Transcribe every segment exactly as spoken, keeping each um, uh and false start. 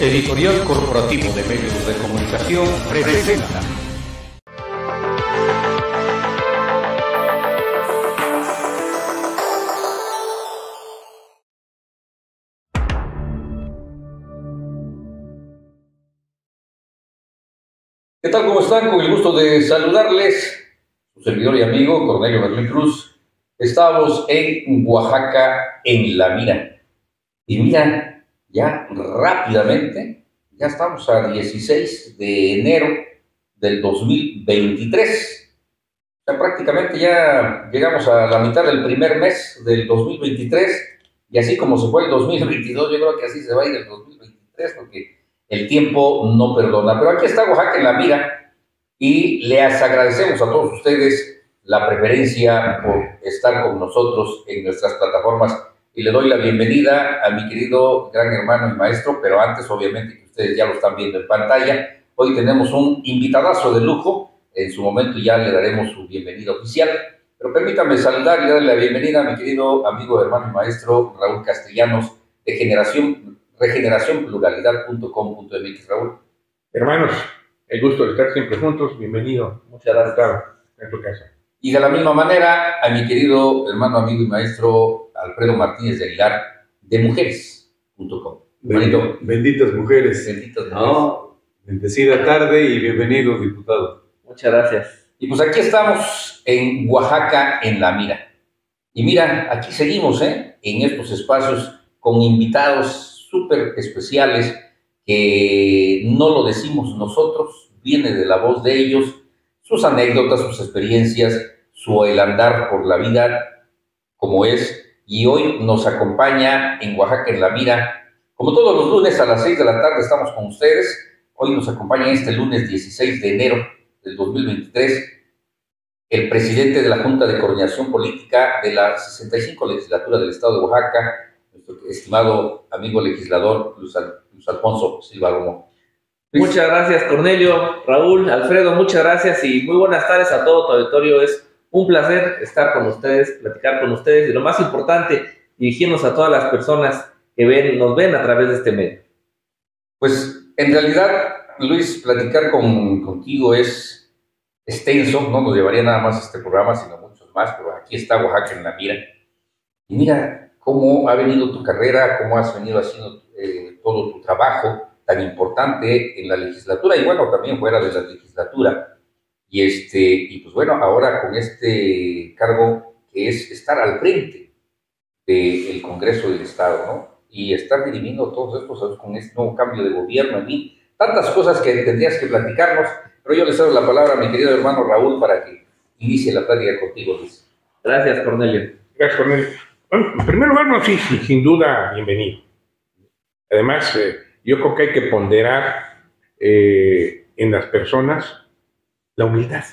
Editorial Corporativo de Medios de Comunicación presenta. ¿Qué tal? ¿Cómo están? Con el gusto de saludarles, su servidor y amigo Cornelio Berlín Cruz. Estamos en Oaxaca, en La Mira. Y mira, ya rápidamente, ya estamos a dieciséis de enero del dos mil veintitrés. O sea, prácticamente ya llegamos a la mitad del primer mes del dos mil veintitrés. Y así como se fue el dos mil veintidós, yo creo que así se va a ir el dos mil veintitrés, porque el tiempo no perdona. Pero aquí está Oaxaca en La Mira y les agradecemos a todos ustedes la preferencia por estar con nosotros en nuestras plataformas. Y le doy la bienvenida a mi querido gran hermano y maestro, pero antes, obviamente, que ustedes ya lo están viendo en pantalla, hoy tenemos un invitadazo de lujo. En su momento ya le daremos su bienvenida oficial. Pero permítanme saludar y darle la bienvenida a mi querido amigo, hermano y maestro Raúl Castellanos, de Generación regeneración pluralidad punto com punto m x. Raúl. Hermanos, el gusto de estar siempre juntos. Bienvenido. Muchas gracias en tu casa. Y de la misma manera, a mi querido hermano, amigo y maestro Alfredo Martínez de Aguilar, de mujeres punto com. Bendito, benditas mujeres. Benditas mujeres. No, bendecida tarde y bienvenido, diputado. Muchas gracias. Y pues aquí estamos en Oaxaca, en La Mira. Y mira, aquí seguimos, ¿eh? En estos espacios con invitados súper especiales que no lo decimos nosotros, viene de la voz de ellos, sus anécdotas, sus experiencias, su el andar por la vida como es. Y hoy nos acompaña en Oaxaca, en La Mira, como todos los lunes a las seis de la tarde estamos con ustedes. Hoy nos acompaña este lunes dieciséis de enero del dos mil veintitrés el presidente de la Junta de Coordinación Política de la sesenta y cinco legislatura del Estado de Oaxaca, nuestro estimado amigo legislador Luis, Al, Luis Alfonso Silva Romo. Luis. Muchas gracias, Cornelio, Raúl, Alfredo, muchas gracias y muy buenas tardes a todo tu auditorio. Es un placer estar con ustedes, platicar con ustedes y lo más importante, dirigirnos a todas las personas que ven, nos ven a través de este medio. Pues en realidad, Luis, platicar con, contigo es extenso, no nos llevaría nada más este programa, sino muchos más, pero aquí está Oaxaca en La Mira. Y mira cómo ha venido tu carrera, cómo has venido haciendo eh, todo tu trabajo tan importante en la legislatura y bueno, también fuera de la legislatura. Y, este, y pues bueno, ahora con este cargo que es estar al frente del Congreso del Estado, ¿no? Y estar dirimiendo todos estos con este nuevo cambio de gobierno, en fin, tantas cosas que tendrías que platicarnos, pero yo le cedo la palabra a mi querido hermano Raúl para que inicie la plática contigo, Luis. Gracias, Cornelio. Gracias, Cornelio. Bueno, en primer lugar, no, sí, sí, sin duda, bienvenido. Además, eh, yo creo que hay que ponderar eh, en las personas la humildad.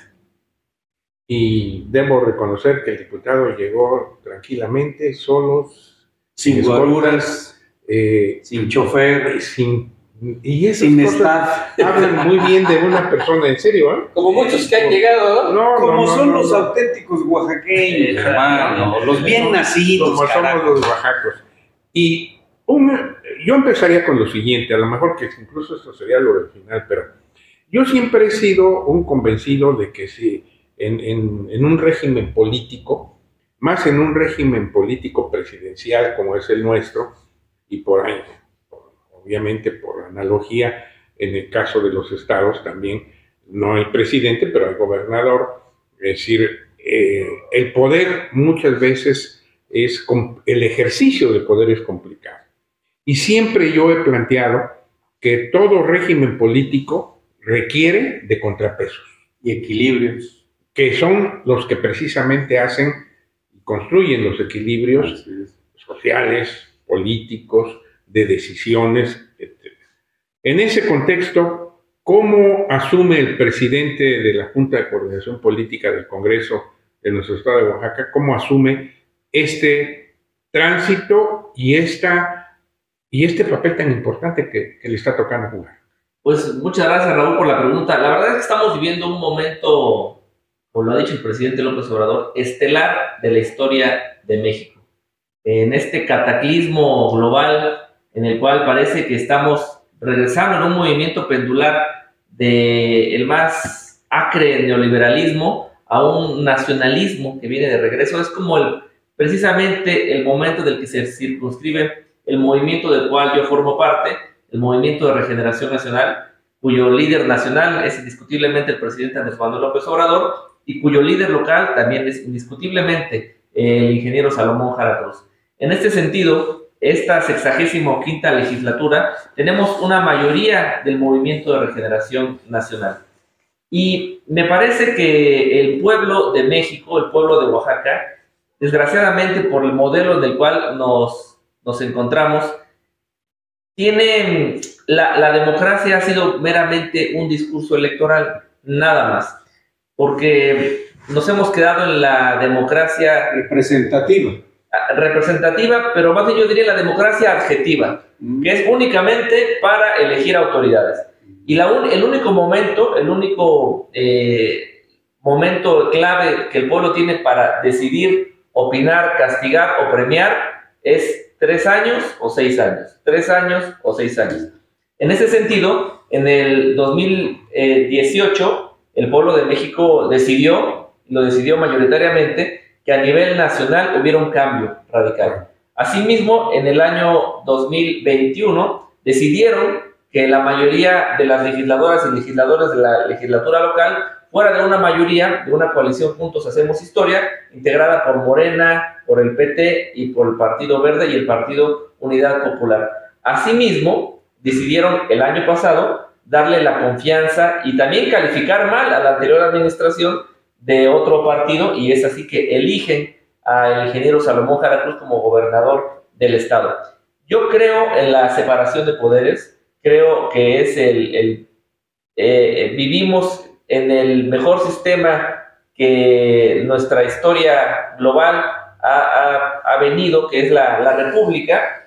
Y debo reconocer que el diputado llegó tranquilamente, solo, sin guaruras, eh, sin chofer, sin, y esas sin cosas staff. hablan muy bien de una persona, en serio, ¿eh? Como muchos que han llegado, ¿no? No, como no, no, son no, los no. auténticos oaxaqueños, hermano, los bien No, nacidos, como carajo. somos los oaxacos. Y una, yo empezaría con lo siguiente, a lo mejor que incluso esto sería lo del final, pero yo siempre he sido un convencido de que si en, en, en un régimen político, más en un régimen político presidencial como es el nuestro, y por ahí, por, obviamente por analogía, en el caso de los estados también no hay presidente, pero hay gobernador, es decir, eh, el poder muchas veces es, el ejercicio del poder es complicado. Y siempre yo he planteado que todo régimen político requiere de contrapesos. Y equilibrios. Que son los que precisamente hacen y construyen los equilibrios sociales, políticos, de decisiones, etcétera. En ese contexto, ¿cómo asume el presidente de la Junta de Coordinación Política del Congreso de nuestro estado de Oaxaca, cómo asume este tránsito y, esta, y este papel tan importante que, que le está tocando jugar? Pues muchas gracias, Raúl, por la pregunta. La verdad es que estamos viviendo un momento, como lo ha dicho el presidente López Obrador, estelar de la historia de México. En este cataclismo global en el cual parece que estamos regresando en un movimiento pendular del más acre neoliberalismo a un nacionalismo que viene de regreso. Es como el, precisamente el momento del que se circunscribe el movimiento del cual yo formo parte, el Movimiento de Regeneración Nacional, cuyo líder nacional es indiscutiblemente el presidente Andrés Manuel López Obrador y cuyo líder local también es indiscutiblemente el ingeniero Salomón Jara Cruz. En este sentido, esta sexagésimo quinta legislatura tenemos una mayoría del Movimiento de Regeneración Nacional. Y me parece que el pueblo de México, el pueblo de Oaxaca, desgraciadamente por el modelo en el cual nos, nos encontramos, tiene, la, la democracia ha sido meramente un discurso electoral, nada más, porque nos hemos quedado en la democracia Representativa. representativa, pero más bien yo diría la democracia adjetiva, mm. que es únicamente para elegir autoridades. Y la un, el único momento, el único eh, momento clave que el pueblo tiene para decidir, opinar, castigar o premiar es tres años o seis años. Tres años o seis años. En ese sentido, en el dos mil dieciocho, el pueblo de México decidió, lo decidió mayoritariamente, que a nivel nacional hubiera un cambio radical. Asimismo, en el año dos mil veintiuno, decidieron que la mayoría de las legisladoras y legisladores de la legislatura local fuera de una mayoría, de una coalición Juntos Hacemos Historia, integrada por Morena, por el P T y por el Partido Verde y el Partido Unidad Popular. Asimismo, decidieron el año pasado darle la confianza y también calificar mal a la anterior administración de otro partido, y es así que eligen al ingeniero Salomón Jara Cruz como gobernador del estado. Yo creo en la separación de poderes, creo que es el, el eh, vivimos en el mejor sistema que nuestra historia global ha, ha, ha venido, que es la, la república,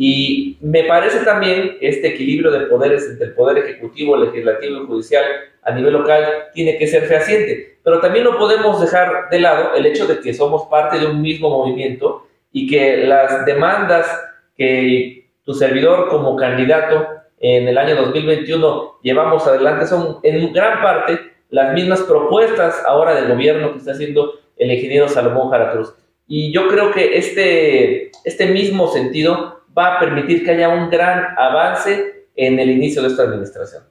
y me parece también este equilibrio de poderes entre el poder ejecutivo, legislativo y judicial a nivel local tiene que ser fehaciente, pero también no podemos dejar de lado el hecho de que somos parte de un mismo movimiento y que las demandas que tu servidor como candidato en el año dos mil veintiuno llevamos adelante son en gran parte las mismas propuestas ahora del gobierno que está haciendo el ingeniero Salomón Jara Cruz. Y yo creo que este, este mismo sentido va a permitir que haya un gran avance en el inicio de esta administración.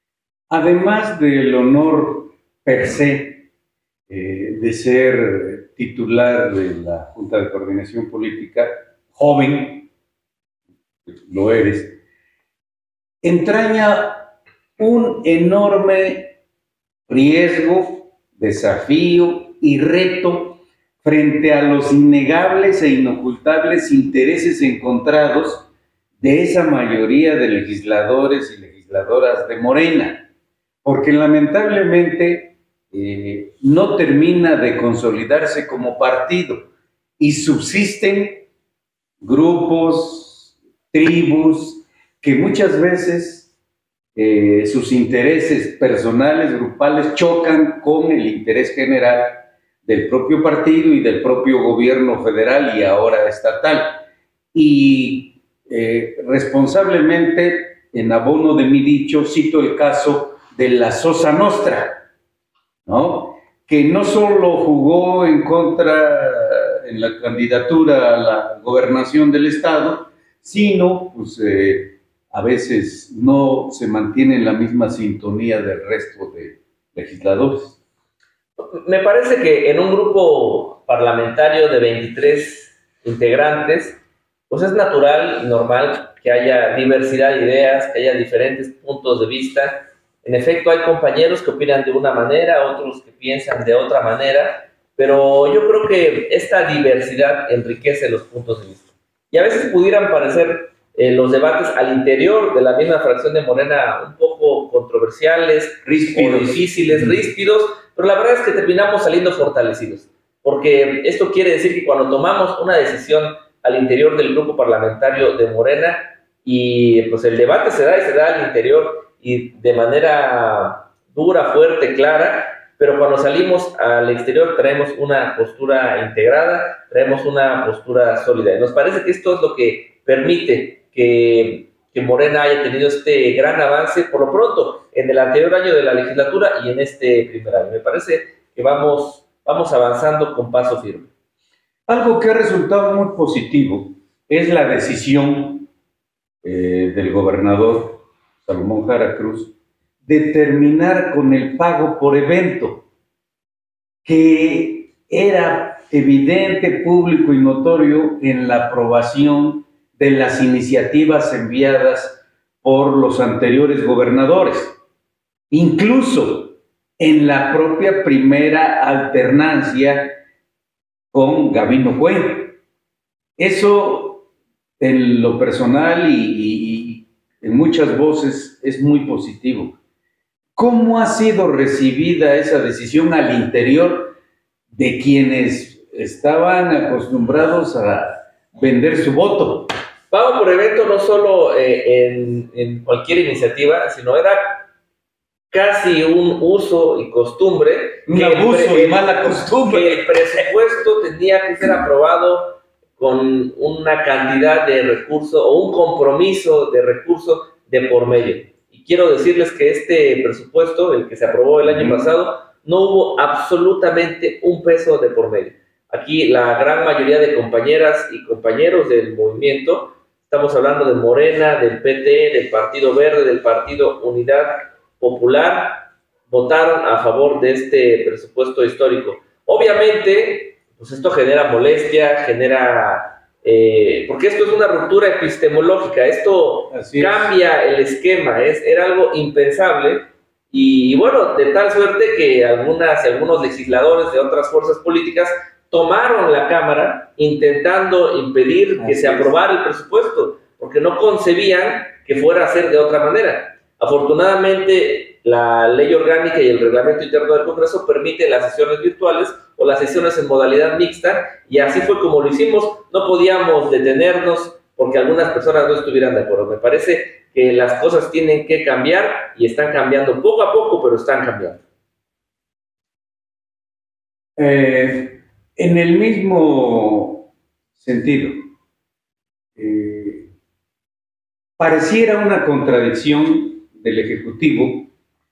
Además del honor per se eh, de ser titular de la Junta de Coordinación Política, joven, lo eres, entraña un enorme riesgo, desafío y reto frente a los innegables e inocultables intereses encontrados de esa mayoría de legisladores y legisladoras de Morena, porque lamentablemente eh, no termina de consolidarse como partido y subsisten grupos, tribus, que muchas veces eh, sus intereses personales, grupales, chocan con el interés general del propio partido y del propio gobierno federal y ahora estatal. Y eh, responsablemente, en abono de mi dicho, cito el caso de la Sosa Nostra, ¿no? Que no solo jugó en contra en la candidatura a la gobernación del estado, sino pues, eh, a veces no se mantiene en la misma sintonía del resto de legisladores. Me parece que en un grupo parlamentario de veintitrés integrantes, pues es natural y normal que haya diversidad de ideas, que haya diferentes puntos de vista. En efecto, hay compañeros que opinan de una manera, otros que piensan de otra manera, pero yo creo que esta diversidad enriquece los puntos de vista. Y a veces pudieran parecer eh, los debates al interior de la misma fracción de Morena un poco controversiales, ríspidos, o difíciles, ríspidos, pero la verdad es que terminamos saliendo fortalecidos, porque esto quiere decir que cuando tomamos una decisión al interior del grupo parlamentario de Morena y pues el debate se da y se da al interior y de manera dura, fuerte, clara, pero cuando salimos al exterior traemos una postura integrada, traemos una postura sólida. Y nos parece que esto es lo que permite que que Morena haya tenido este gran avance, por lo pronto, en el anterior año de la legislatura y en este primer año. Me parece que vamos, vamos avanzando con paso firme. Algo que ha resultado muy positivo es la decisión eh, del gobernador Salomón Jara Cruz de terminar con el pago por evento, que era evidente, público y notorio en la aprobación de las iniciativas enviadas por los anteriores gobernadores. Incluso en la propia primera alternancia con Gabino Cuen. Eso, en lo personal y, y en muchas voces, es muy positivo. ¿Cómo ha sido recibida esa decisión al interior de quienes estaban acostumbrados a vender su voto? Pago por evento no solo eh, en, en cualquier iniciativa, sino era casi un uso y costumbre. Un abuso y mala costumbre. Que el presupuesto tenía que ser aprobado con una cantidad de recursos o un compromiso de recursos de por medio. Y quiero decirles que este presupuesto, el que se aprobó el año pasado, no hubo absolutamente un peso de por medio. Aquí la gran mayoría de compañeras y compañeros del movimiento, estamos hablando de Morena, del P T, del Partido Verde, del Partido Unidad Popular, votaron a favor de este presupuesto histórico. Obviamente, pues esto genera molestia, genera... Eh, porque esto es una ruptura epistemológica, esto cambia el esquema, es, era algo impensable. Y bueno, de tal suerte que algunas, algunos legisladores de otras fuerzas políticas tomaron la Cámara intentando impedir que se aprobara el presupuesto, porque no concebían que fuera a ser de otra manera. Afortunadamente, la ley orgánica y el reglamento interno del Congreso permiten las sesiones virtuales o las sesiones en modalidad mixta, y así fue como lo hicimos. No podíamos detenernos porque algunas personas no estuvieran de acuerdo. Me parece que las cosas tienen que cambiar y están cambiando poco a poco, pero están cambiando. Eh, en el mismo sentido, eh, pareciera una contradicción del Ejecutivo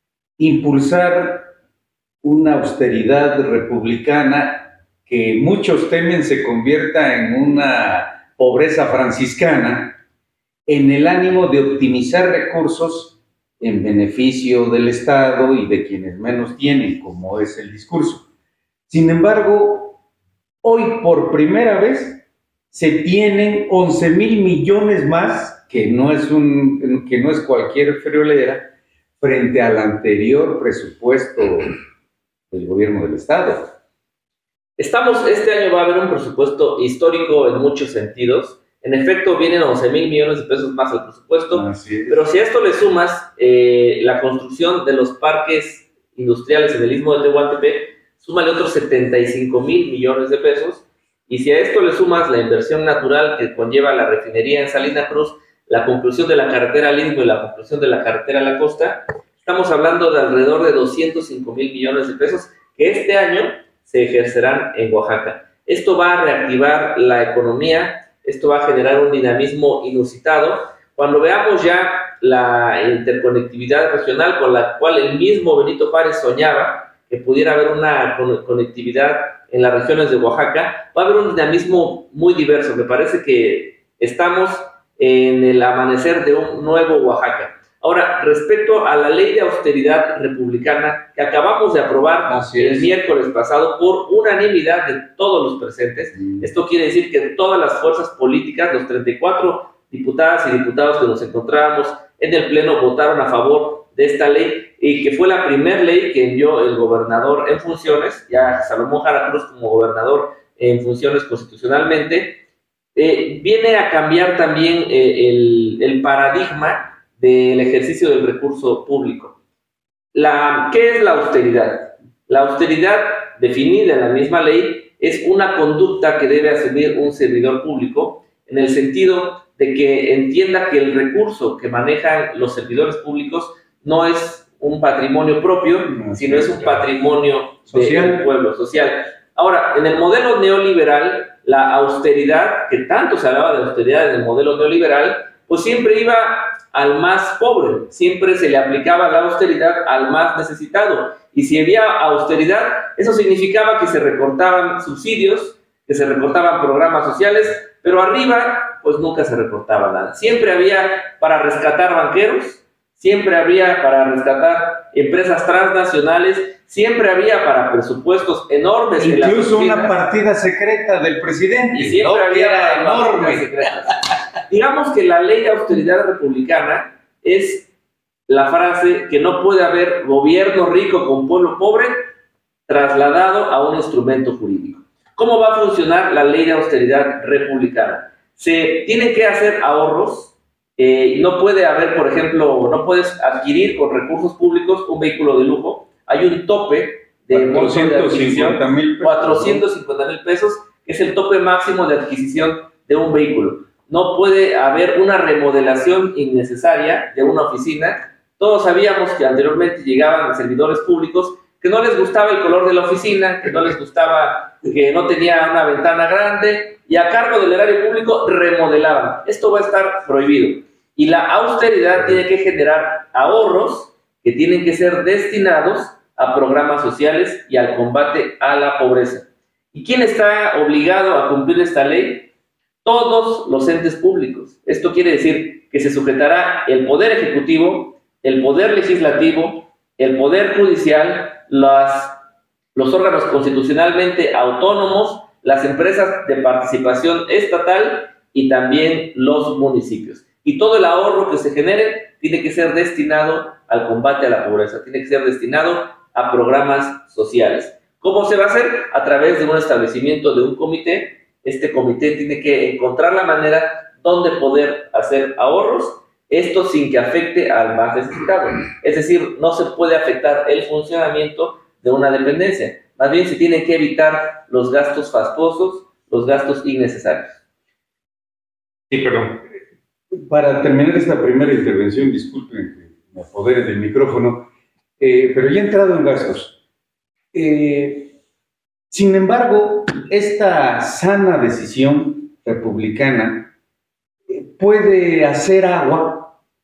impulsar una austeridad republicana que muchos temen se convierta en una pobreza franciscana, en el ánimo de optimizar recursos en beneficio del Estado y de quienes menos tienen, como es el discurso. Sin embargo, hoy por primera vez se tienen once mil millones más, que no es, un, que no es cualquier friolera, frente al anterior presupuesto del gobierno del Estado. Estamos, este año va a haber un presupuesto histórico en muchos sentidos. En efecto, vienen once mil millones de pesos más al presupuesto, pero si a esto le sumas eh, la construcción de los parques industriales en el Istmo de Tehuantepec, súmale otros setenta y cinco mil millones de pesos, y si a esto le sumas la inversión natural que conlleva la refinería en Salina Cruz, la conclusión de la carretera al Istmo y la conclusión de la carretera a la costa, estamos hablando de alrededor de doscientos cinco mil millones de pesos que este año se ejercerán en Oaxaca. Esto va a reactivar la economía. Esto va a generar un dinamismo inusitado. Cuando veamos ya la interconectividad regional con la cual el mismo Benito Juárez soñaba, que pudiera haber una conectividad en las regiones de Oaxaca, va a haber un dinamismo muy diverso. Me parece que estamos en el amanecer de un nuevo Oaxaca. Ahora, respecto a la ley de austeridad republicana que acabamos de aprobar el miércoles pasado por unanimidad de todos los presentes, mm. esto quiere decir que todas las fuerzas políticas, los treinta y cuatro diputadas y diputados que nos encontrábamos en el Pleno, votaron a favor de esta ley, y que fue la primera ley que envió el gobernador en funciones, ya Salomón Jara Cruz como gobernador en funciones constitucionalmente. Eh, viene a cambiar también eh, el, el paradigma del ejercicio del recurso público. La, ¿Qué es la austeridad? La austeridad, definida en la misma ley, es una conducta que debe asumir un servidor público en el sentido de que entienda que el recurso que manejan los servidores públicos no es un patrimonio propio, no, sino es un patrimonio social. Del pueblo, social. Ahora, en el modelo neoliberal, la austeridad, que tanto se hablaba de austeridad en el modelo neoliberal, pues siempre iba al más pobre, siempre se le aplicaba la austeridad al más necesitado. Y si había austeridad, eso significaba que se recortaban subsidios, que se recortaban programas sociales, pero arriba, pues nunca se recortaba nada. Siempre había para rescatar banqueros, siempre había para rescatar empresas transnacionales, siempre había para presupuestos enormes. Incluso una partida secreta del presidente. Y siempre ¿no? había era enorme. Digamos que la ley de austeridad republicana es la frase que no puede haber gobierno rico con pueblo pobre trasladado a un instrumento jurídico. ¿Cómo va a funcionar la ley de austeridad republicana? Se tienen que hacer ahorros. Eh, no puede haber, por ejemplo, no puedes adquirir con recursos públicos un vehículo de lujo. Hay un tope de cuatrocientos cincuenta mil pesos. cuatrocientos cincuenta mil pesos, que es el tope máximo de adquisición de un vehículo. No puede haber una remodelación innecesaria de una oficina. Todos sabíamos que anteriormente llegaban servidores públicos que no les gustaba el color de la oficina, que no les gustaba, que no tenía una ventana grande, y a cargo del erario público remodelaban. Esto va a estar prohibido. Y la austeridad tiene que generar ahorros que tienen que ser destinados a programas sociales y al combate a la pobreza. ¿Y quién está obligado a cumplir esta ley? Todos los entes públicos. Esto quiere decir que se sujetará el Poder Ejecutivo, el Poder Legislativo, el Poder Judicial, las, los órganos constitucionalmente autónomos, las empresas de participación estatal y también los municipios. Y todo el ahorro que se genere tiene que ser destinado al combate a la pobreza, tiene que ser destinado a programas sociales. ¿Cómo se va a hacer? A través de un establecimiento de un comité. Este comité tiene que encontrar la manera donde poder hacer ahorros, esto sin que afecte al más necesitado. Es decir, no se puede afectar el funcionamiento de una dependencia. Más bien se tienen que evitar los gastos fastuosos, los gastos innecesarios. Sí, perdón. Para terminar esta primera intervención, disculpen que me apodere del micrófono, eh, pero ya he entrado en gastos. Eh, sin embargo, esta sana decisión republicana eh, puede hacer agua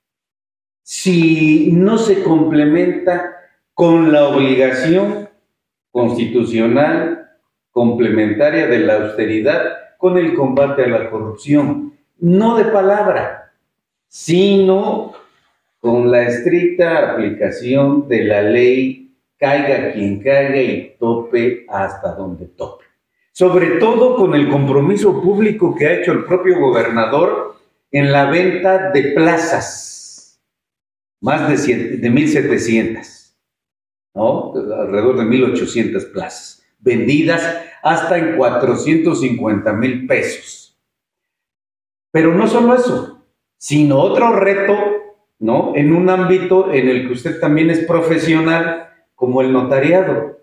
si no se complementa con la obligación constitucional complementaria de la austeridad con el combate a la corrupción. No de palabra, sino con la estricta aplicación de la ley, caiga quien caiga y tope hasta donde tope. Sobre todo con el compromiso público que ha hecho el propio gobernador en la venta de plazas, más de, de mil setecientas, ¿no? Alrededor de mil ochocientas plazas, vendidas hasta en cuatrocientos cincuenta mil pesos. Pero no solo eso, sino otro reto, ¿no? En un ámbito en el que usted también es profesional, como el notariado.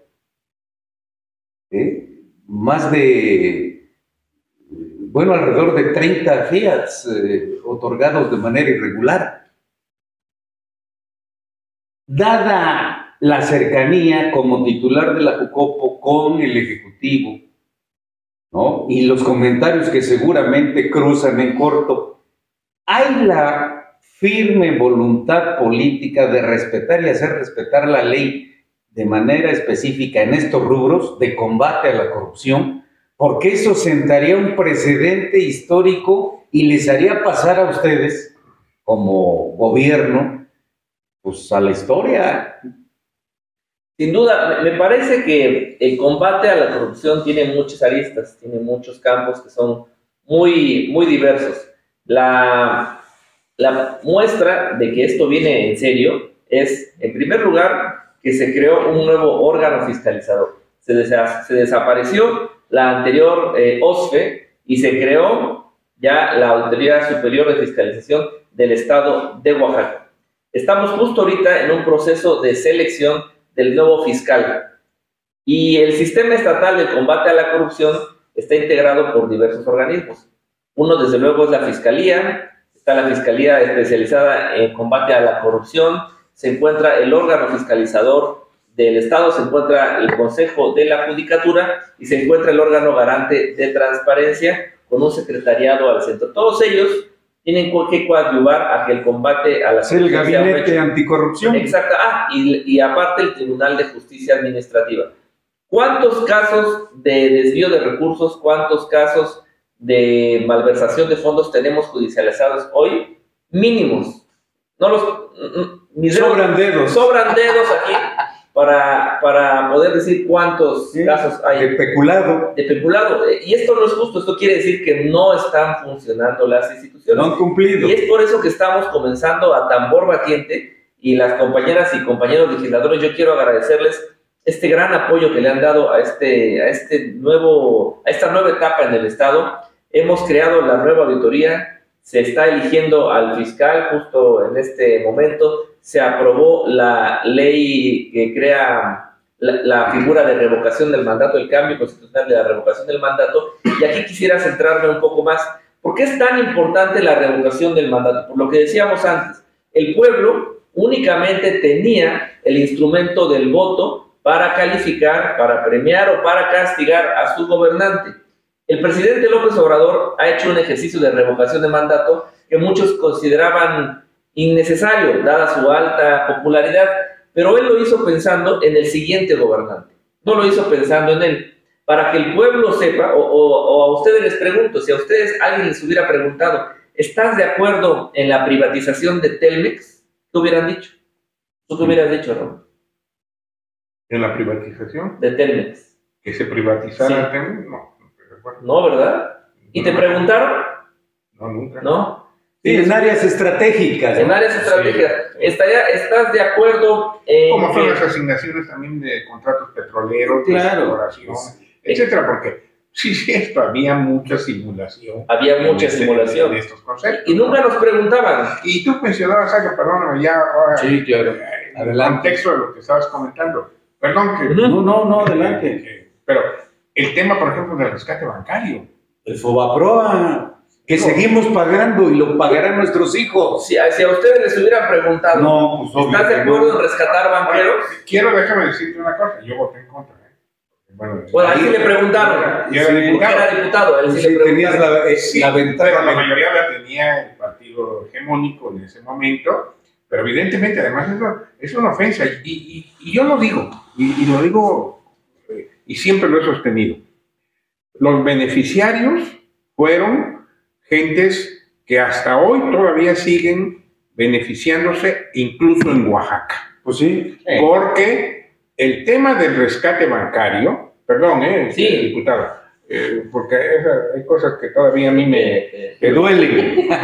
¿Eh? Más de, bueno, alrededor de treinta fiats eh, otorgados de manera irregular. Dada la cercanía como titular de la Jucopo con el Ejecutivo, ¿no? Y los comentarios que seguramente cruzan en corto, hay la firme voluntad política de respetar y hacer respetar la ley de manera específica en estos rubros de combate a la corrupción, porque eso sentaría un precedente histórico y les haría pasar a ustedes como gobierno pues a la historia. Sin duda, me parece que el combate a la corrupción tiene muchas aristas, tiene muchos campos que son muy, muy diversos. La, la muestra de que esto viene en serio es, en primer lugar, que se creó un nuevo órgano fiscalizador. Se, desa se desapareció la anterior eh, O S F E y se creó ya la Auditoría Superior de Fiscalización del Estado de Oaxaca. Estamos justo ahorita en un proceso de selección del nuevo fiscal. Y el sistema estatal de combate a la corrupción está integrado por diversos organismos. Uno, desde luego, es la Fiscalía. Está la Fiscalía especializada en combate a la corrupción. Se encuentra el órgano fiscalizador del Estado, se encuentra el Consejo de la Judicatura y se encuentra el órgano garante de transparencia con un secretariado al centro. Todos ellos tienen que coadyuvar a que el combate a la Es el corrupción sea un gabinete hecho. anticorrupción. Exacto. Ah, y, y aparte el Tribunal de Justicia Administrativa. ¿Cuántos casos de desvío de recursos, cuántos casos de malversación de fondos tenemos judicializados hoy? Mínimos. No los, mis dedos, Sobran dedos. Sobran dedos aquí para, para poder decir cuántos Sí, casos hay de peculado. de peculado. Y esto no es justo, esto quiere decir que no están funcionando las instituciones. No han cumplido. Y es por eso que estamos comenzando a tambor batiente, y las compañeras y compañeros legisladores, yo quiero agradecerles este gran apoyo que le han dado a, este, a, este nuevo, a esta nueva etapa en el Estado. Hemos creado la nueva auditoría, se está eligiendo al fiscal justo en este momento, se aprobó la ley que crea la, la figura de revocación del mandato, el cambio constitucional de la revocación del mandato, y aquí quisiera centrarme un poco más. ¿Por qué es tan importante la revocación del mandato? Por lo que decíamos antes, el pueblo únicamente tenía el instrumento del voto para calificar, para premiar o para castigar a su gobernante. El presidente López Obrador ha hecho un ejercicio de revocación de mandato que muchos consideraban innecesario, dada su alta popularidad, pero él lo hizo pensando en el siguiente gobernante, no lo hizo pensando en él. Para que el pueblo sepa, o, o, o a ustedes les pregunto, si a ustedes alguien les hubiera preguntado, ¿estás de acuerdo en la privatización de Telmex? ¿Qué hubieran dicho? ¿Tú qué hubieras dicho, Raúl? En la privatización, De Telmex. que se privatizara, Sí. no, no, bueno, No, ¿verdad? ¿Y te preguntaron? no, nunca. ¿No? Sí, en áreas estratégicas. En ¿no? áreas estratégicas. Estaría, ¿estás de acuerdo en Como son que- las asignaciones también de contratos petroleros, de Claro. exploración, etcétera, porque sí, sí, esto había mucha simulación. había mucha en este- simulación? En estos conceptos. Y nunca nos preguntaban. Y tú mencionabas algo, perdóname, ya ahora, Sí, claro. eh, en el Adelante. contexto de lo que estabas comentando. Perdón que... Ujú. No, no, no, que- adelante. que- pero el tema, por ejemplo, del rescate bancario. El Fobaproa, que No. seguimos pagando y lo pagarán nuestros hijos. Si, si a ustedes les hubieran preguntado, No, pues obvio ¿estás de que acuerdo no. en rescatar banqueros? Quiero, déjame decirte una cosa, yo voté en contra. ¿eh? Bueno, Bueno, a él sí le preguntaron. yo era Sí, Porque diputado. era diputado, a él sí Sí, le tenías preguntaron. la, eh, Sí, la pero la ventaja. mayoría la tenía el partido hegemónico en ese momento, pero evidentemente además eso es una ofensa y, y- y yo lo digo, y, y lo digo eh, y siempre lo he sostenido. Los beneficiarios fueron gentes que hasta hoy todavía siguen beneficiándose, incluso en Oaxaca, Pues sí. porque el tema del rescate bancario, perdón, eh, Sí. diputado, eh, porque esa- hay cosas que todavía a mí me, Eh, eh, Que duele. me,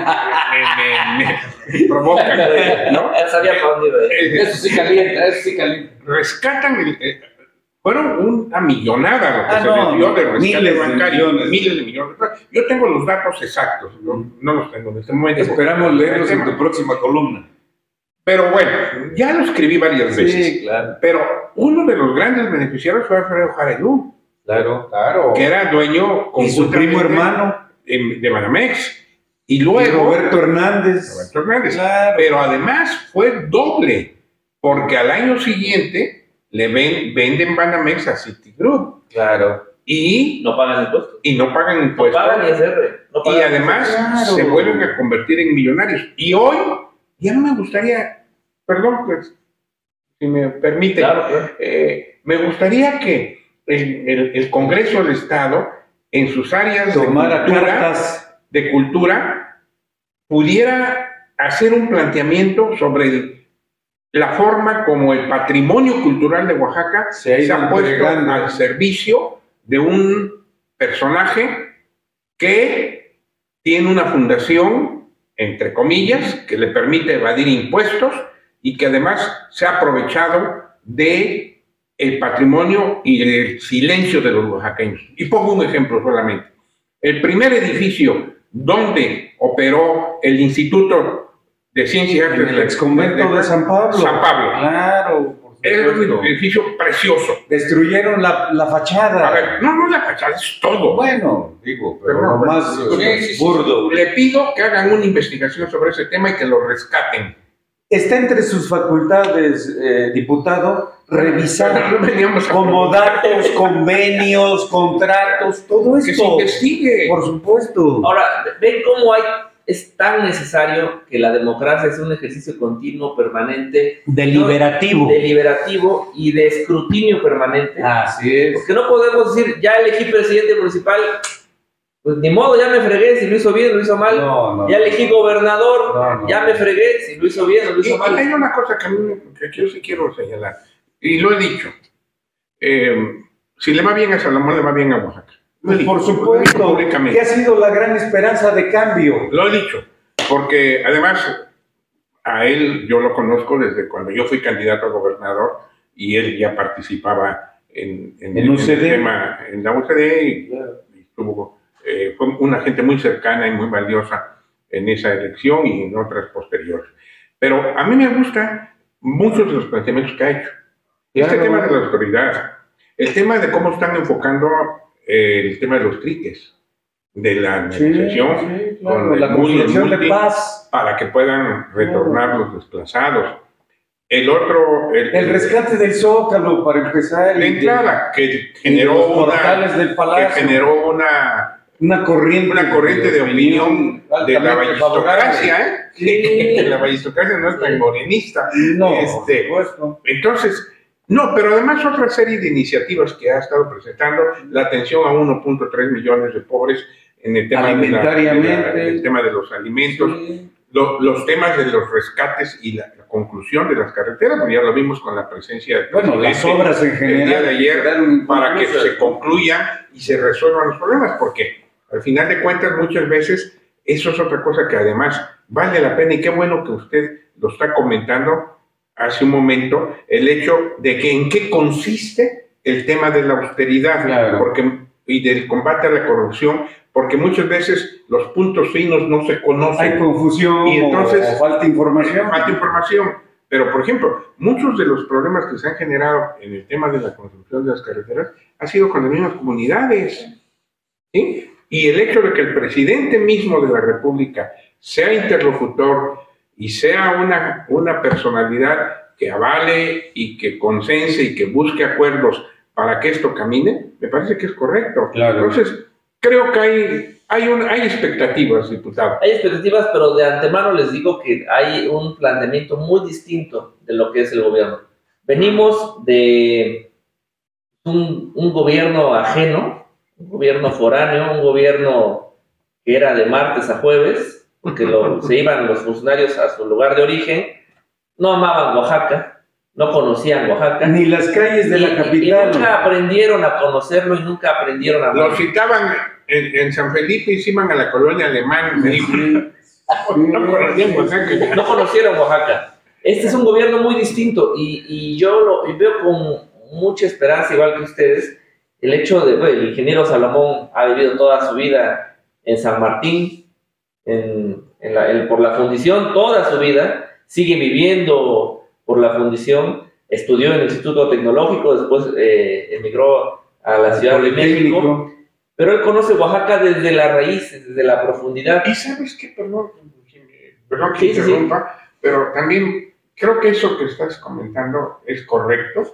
me- me provocan, ¿no? Ya sabía para dónde iba. Eh, Eso sí calienta, eso sí calienta. rescatan, el- eh, fueron una millonada lo que Ah, se no, les dio de no, rescate miles de bancario, millones. miles de millones. Yo tengo los datos exactos, no, no los tengo en este momento. Esperamos leerlos en Pero- tu próxima columna. Pero bueno, ya lo escribí varias veces. Sí, claro. Pero uno de los grandes beneficiarios fue Alfredo Jarelú, Claro. Claro. que era dueño Y su primo conjuntamente hermano, de, de Banamex. Y y luego Roberto Hernández. Roberto Hernández. Claro. Pero además fue doble, porque al año siguiente le ven- venden Banamex a Citigroup Claro. y, No pagan impuestos. y no pagan No impuestos. pagan I S R. No y pagan además Claro. se vuelven a convertir en millonarios. Y hoy ya me gustaría, perdón, pues, si me permite, Claro, claro. eh, me gustaría que el, el- el Congreso del Estado, en sus áreas de Tomara cultura, cartas. de cultura, pudiera hacer un planteamiento sobre el- la forma como el patrimonio cultural de Oaxaca Se ha ido ha puesto entregando. al servicio de un personaje que tiene una fundación, entre comillas, que le permite evadir impuestos y que además se ha aprovechado de el patrimonio y del silencio de los oaxaqueños. Y pongo un ejemplo solamente. El primer edificio donde operó el Instituto de Ciencias y En Artes el exconvento de San Pablo. San Pablo. Claro, por Es un supuesto. edificio precioso. Destruyeron la, la fachada. A ver, no, no la fachada, es todo. Bueno, digo, pero Pero no, lo bueno, más sí, eh, sí, sí. burdo. Le pido que hagan una investigación sobre ese tema y que lo rescaten. Está entre sus facultades, eh, diputado, revisar No veníamos a como preguntar. datos, convenios, contratos, todo Que se esto. investigue. Por supuesto. Ahora, ven cómo hay es tan necesario que la democracia sea un ejercicio continuo, permanente, Deliberativo. ¿no? Deliberativo y de escrutinio permanente. Así es. Porque no podemos decir, ya elegí presidente municipal, pues ni modo, ya me fregué, si lo hizo bien, lo hizo mal. No, no, ya elegí gobernador, no, no. ya me fregué, si lo hizo bien, o lo hizo Y, mal. y hay una cosa que, a mí, que yo sí quiero señalar, y lo he dicho. Eh, si le va bien a Salomón, le va bien a Oaxaca. Lo he dicho, Por lo he dicho supuesto, públicamente. que ha sido la gran esperanza de cambio. Lo he dicho, porque además a él yo lo conozco desde cuando yo fui candidato a gobernador y él ya participaba en, en, En el, U C D. en el tema, en la U C D y, y estuvo, eh, fue una gente muy cercana y muy valiosa en esa elección y en otras posteriores. Pero a mí me gustan muchos de los planteamientos que ha hecho. Este Claro. tema de la autoridad, el tema de cómo están enfocando eh, el tema de los triques, de la negociación Sí, sí, con claro, el la multi- construcción de multi- paz. para que puedan retornar los desplazados. El otro, el, El rescate del Zócalo, para empezar. de y de- entrada, que y de generó los una, portales del que palacio. generó una, Una corriente, una corriente de opinión de la altamente aristocracia, ¿eh? Sí. Que la aristocracia no es tan morenista. No, Este, por supuesto. Entonces, no, pero además otra serie de iniciativas que ha estado presentando, la atención a uno punto tres millones de pobres en el tema, de la- de la- Alimentariamente. el tema de los alimentos, Sí. lo- los temas de los rescates y la, la conclusión de las carreteras, porque ya lo vimos con la presencia del Bueno, las presidente obras en el general. día de ayer, quedaron para que inconclusas. se concluyan y se resuelvan los problemas, porque al final de cuentas muchas veces eso es otra cosa que además vale la pena, y qué bueno que usted lo está comentando hace un momento, el hecho de que en qué consiste el tema de la austeridad, Claro. porque, y del combate a la corrupción, porque muchas veces los puntos finos no se conocen. Hay confusión Y entonces- o, o falta información. Falta información. Pero, por ejemplo, muchos de los problemas que se han generado en el tema de la construcción de las carreteras ha sido con las mismas comunidades. ¿Sí? Y el hecho de que el presidente mismo de la República sea interlocutor y sea una, una personalidad que avale y que consense y que busque acuerdos para que esto camine, me parece que es correcto. Claro. Entonces, creo que hay, hay, un, hay expectativas, diputado. Hay expectativas, pero de antemano les digo que hay un planteamiento muy distinto de lo que es el gobierno. Venimos de un, un gobierno ajeno, un gobierno foráneo, un gobierno que era de martes a jueves, porque lo, se iban los funcionarios a su lugar de origen, no amaban Oaxaca, no conocían Oaxaca. Ni las calles de y, la y- y capital. nunca aprendieron a conocerlo y nunca aprendieron a Lo amarlo. citaban en, en San Felipe y se iban a la colonia alemana. Me dijo, Sí. no conocían Oaxaca. No conocieron Oaxaca. Este es un gobierno muy distinto y, y yo lo y veo con mucha esperanza, igual que ustedes, el hecho de, bueno, el ingeniero Salomón ha vivido toda su vida en San Martín, en, en la, en- por la fundición, toda su vida, sigue viviendo por la fundición, estudió en el Instituto Tecnológico, después eh, emigró a la Ciudad de México, Técnico. pero él conoce Oaxaca desde la raíz, desde la profundidad. Y sabes qué, perdón, perdón que Sí, sí, sí. interrumpa, pero también creo que eso que estás comentando es correcto.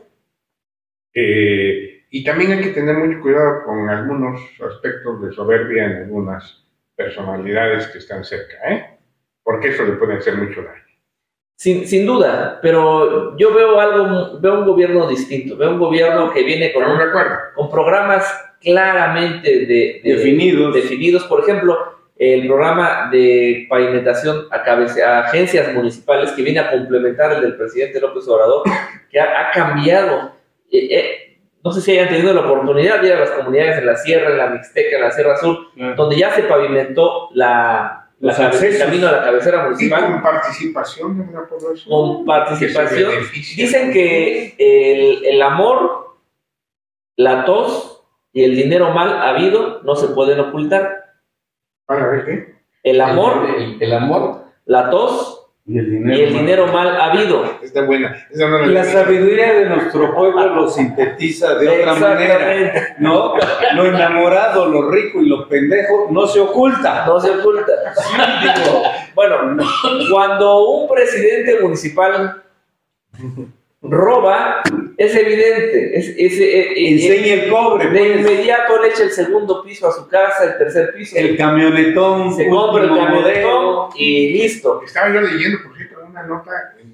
Eh, y también hay que tener mucho cuidado con algunos aspectos de soberbia en algunas personalidades que están cerca, ¿eh? Porque eso le puede hacer mucho daño. Sin, sin duda, pero yo veo algo, veo un gobierno distinto, veo un gobierno que viene con, ¿Estamos un- de acuerdo? con programas claramente de, de- Definidos. definidos. Por ejemplo, el programa de pavimentación a, cabece- a agencias municipales que viene a complementar el del presidente López Obrador, que ha, ha cambiado. Eh, eh, no sé si hayan tenido la oportunidad de ir a las comunidades en la Sierra, en la Mixteca, en la Sierra Sur, Claro. donde ya se pavimentó la, la Los cabe- el accesos. camino a la cabecera Y municipal. con participación de la población. Con participación. Que se beneficie. Dicen que el, el amor, la tos y el dinero mal habido no se pueden ocultar. Para ver qué. El amor, El, el amor. la tos Y el y dinero. el dinero mal habido. Está buena. Esa no la La leí. sabiduría de nuestro pueblo lo sintetiza de otra manera, Exactamente. ¿no? Lo enamorado, lo rico y lo pendejo no se oculta. No se oculta. Digo, bueno, cuando un presidente municipal roba, es evidente. Es, es, es, Enseña el cobre. De Pues. inmediato le echa el segundo piso a su casa, el tercer piso. El camionetón. Se compra el último camionetón modelo. y listo. Estaba yo leyendo, por cierto, una nota,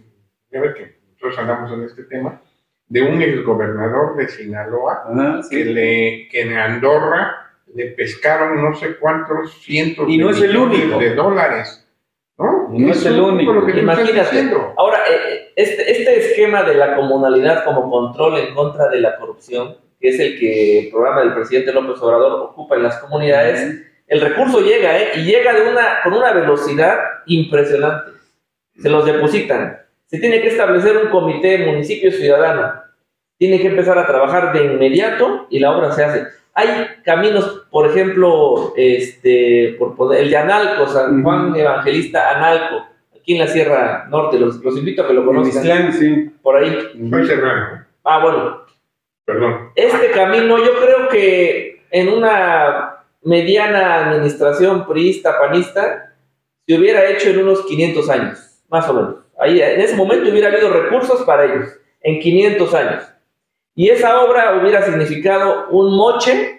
ya ver que nosotros andamos en este tema, de un exgobernador de Sinaloa, Ajá, sí. que, le, que en Andorra le pescaron no sé cuántos cientos Y no de es el millones único. de dólares. ¿No? No es el un poco único. Lo que tú estás Imagínate. diciendo. Ahora, eh, este, este esquema de la comunalidad como control en contra de la corrupción, que es el que el programa del presidente López Obrador ocupa en las comunidades, el recurso llega, ¿eh? Y llega de una, con una velocidad impresionante. Se los depositan. Se tiene que establecer un comité municipio ciudadano. Tiene que empezar a trabajar de inmediato y la obra se hace. Hay caminos, por ejemplo, este, por poder, el de Analco, San Juan Evangelista Analco, aquí en la Sierra Norte. Los, los invito a que lo conozcan. Mixtlán, sí. Por ahí. Soy serrano, ¿eh? Ah, bueno. Perdón. Este camino, yo creo que en una mediana administración priista, panista, se hubiera hecho en unos quinientos años, más o menos. Ahí, en ese momento hubiera habido recursos para ellos, en quinientos años. Y esa obra hubiera significado un moche,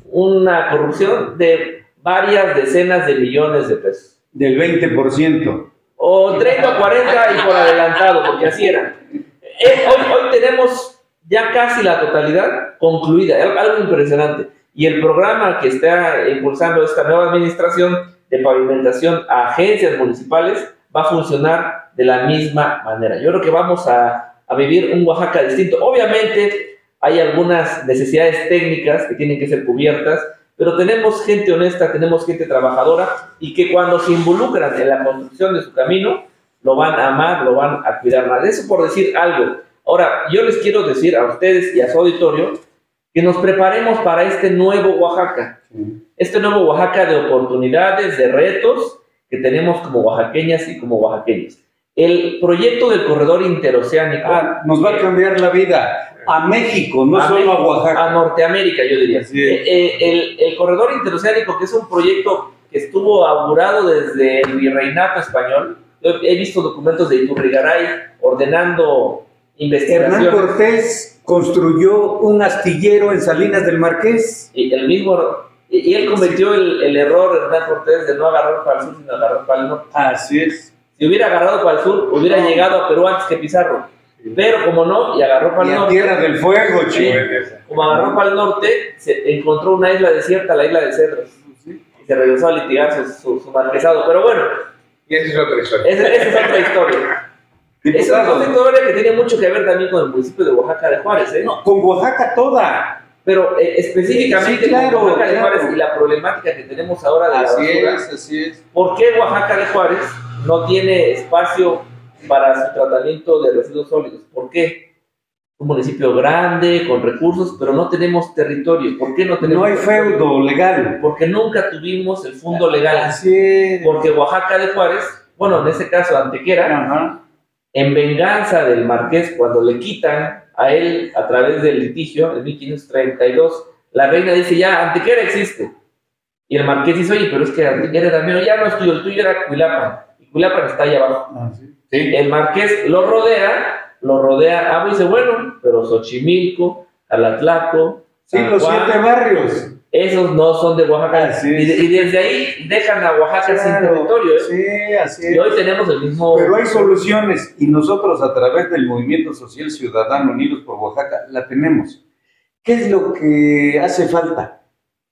una corrupción de varias decenas de millones de pesos. Del veinte por ciento. O treinta o cuarenta y por adelantado, porque así era. Eh, hoy, hoy tenemos ya casi la totalidad concluida, algo impresionante. Y el programa que está impulsando esta nueva administración de pavimentación a agencias municipales va a funcionar de la misma manera. Yo creo que vamos a, a vivir un Oaxaca distinto. Obviamente hay algunas necesidades técnicas que tienen que ser cubiertas, pero tenemos gente honesta, tenemos gente trabajadora y que cuando se involucran en la construcción de su camino, lo van a amar, lo van a cuidar más. Eso por decir algo. Ahora, yo les quiero decir a ustedes y a su auditorio que nos preparemos para este nuevo Oaxaca. Este nuevo Oaxaca de oportunidades, de retos que tenemos como oaxaqueñas y como oaxaqueños. El proyecto del corredor interoceánico... Ah, nos va a cambiar la vida. A México, no a solo México, a Oaxaca. A Norteamérica, yo diría. Así es. Eh, eh, el, el corredor interoceánico, que es un proyecto que estuvo augurado desde el virreinato español. Yo he visto documentos de Iturrigaray ordenando investigaciones. Hernán Cortés construyó un astillero en Salinas del Marqués. Y el mismo... Y, y él cometió el, el error, Hernán Cortés, de no agarrar para el sur, sino agarrar para el norte. Así es. Si hubiera agarrado para el sur, hubiera No. llegado a Perú antes que Pizarro. Pero como no, y agarró para Y el a norte. Tierra del Fuego, Sí. chico. Como agarró para el norte, se encontró una isla desierta, la isla de Cedros. Y se regresó a litigar su, su, su marquesado. Pero bueno, Y esa es otra historia. esa, esa es otra historia. Esa es Diputado, otra historia que tiene mucho que ver también con el municipio de Oaxaca de Juárez, ¿eh? no, con Oaxaca toda. Pero eh, específicamente Sí, claro, con Oaxaca de claro. Juárez y la problemática que tenemos ahora de la Así basura. es, así es. ¿Por qué Oaxaca de Juárez no tiene espacio para su tratamiento de residuos sólidos? ¿Por qué? Un municipio grande, con recursos, pero no tenemos territorio. ¿Por qué no tenemos No hay territorio? feudo legal. Porque nunca tuvimos el fondo legal. Así es. Porque Oaxaca de Juárez, bueno, en este caso Antequera, Ajá. en venganza del marqués, cuando le quitan a él a través del litigio en mil quinientos treinta y dos, la reina dice, ya, Antequera existe. Y el marqués dice, oye, pero es que Antequera era mío, ya no es tuyo, el tuyo era Cuilapan. Y Cuilapan está ahí abajo. Ah, sí. El marqués lo rodea, lo rodea, ah, dice, bueno, pero Xochimilco, Alatlaco, Sí, San los Juan, siete barrios. esos no son de Oaxaca. Así Y, es. de- y desde ahí dejan a Oaxaca sin Claro, territorio. ¿eh? Sí, así es. Y hoy tenemos el mismo... Pero hay soluciones y nosotros a través del Movimiento Social Ciudadano Unidos por Oaxaca la tenemos. ¿Qué es lo que hace falta?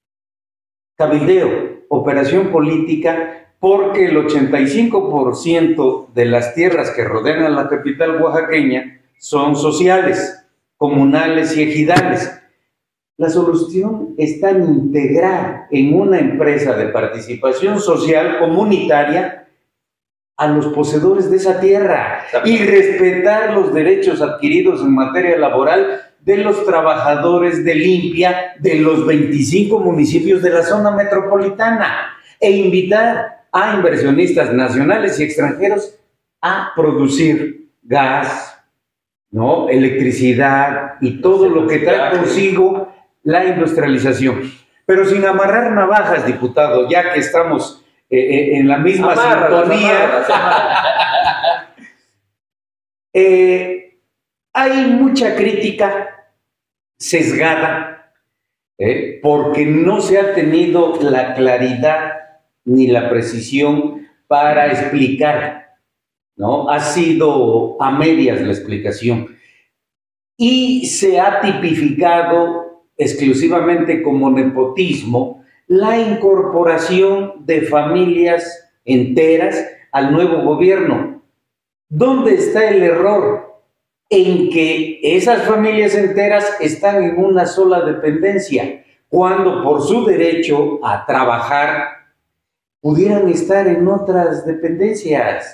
Cabildeo, operación política, porque el ochenta y cinco por ciento de las tierras que rodean a la capital oaxaqueña son sociales, comunales y ejidales. La solución está en integrar en una empresa de participación social comunitaria a los poseedores de esa tierra y respetar los derechos adquiridos en materia laboral de los trabajadores de limpia de los veinticinco municipios de la zona metropolitana e invitar a inversionistas nacionales y extranjeros a producir gas, ¿no? Electricidad y todo lo que trae consigo la industrialización. Pero sin amarrar navajas, diputado, ya que estamos eh, eh, en la misma Amárralas, sintonía. amárralas, amárralas. Eh, hay mucha crítica sesgada, ¿eh? porque no se ha tenido la claridad ni la precisión para explicar, ¿no? Ha sido a medias la explicación. Y se ha tipificado exclusivamente como nepotismo la incorporación de familias enteras al nuevo gobierno. ¿Dónde está el error? En que esas familias enteras están en una sola dependencia, cuando por su derecho a trabajar pudieran estar en otras dependencias.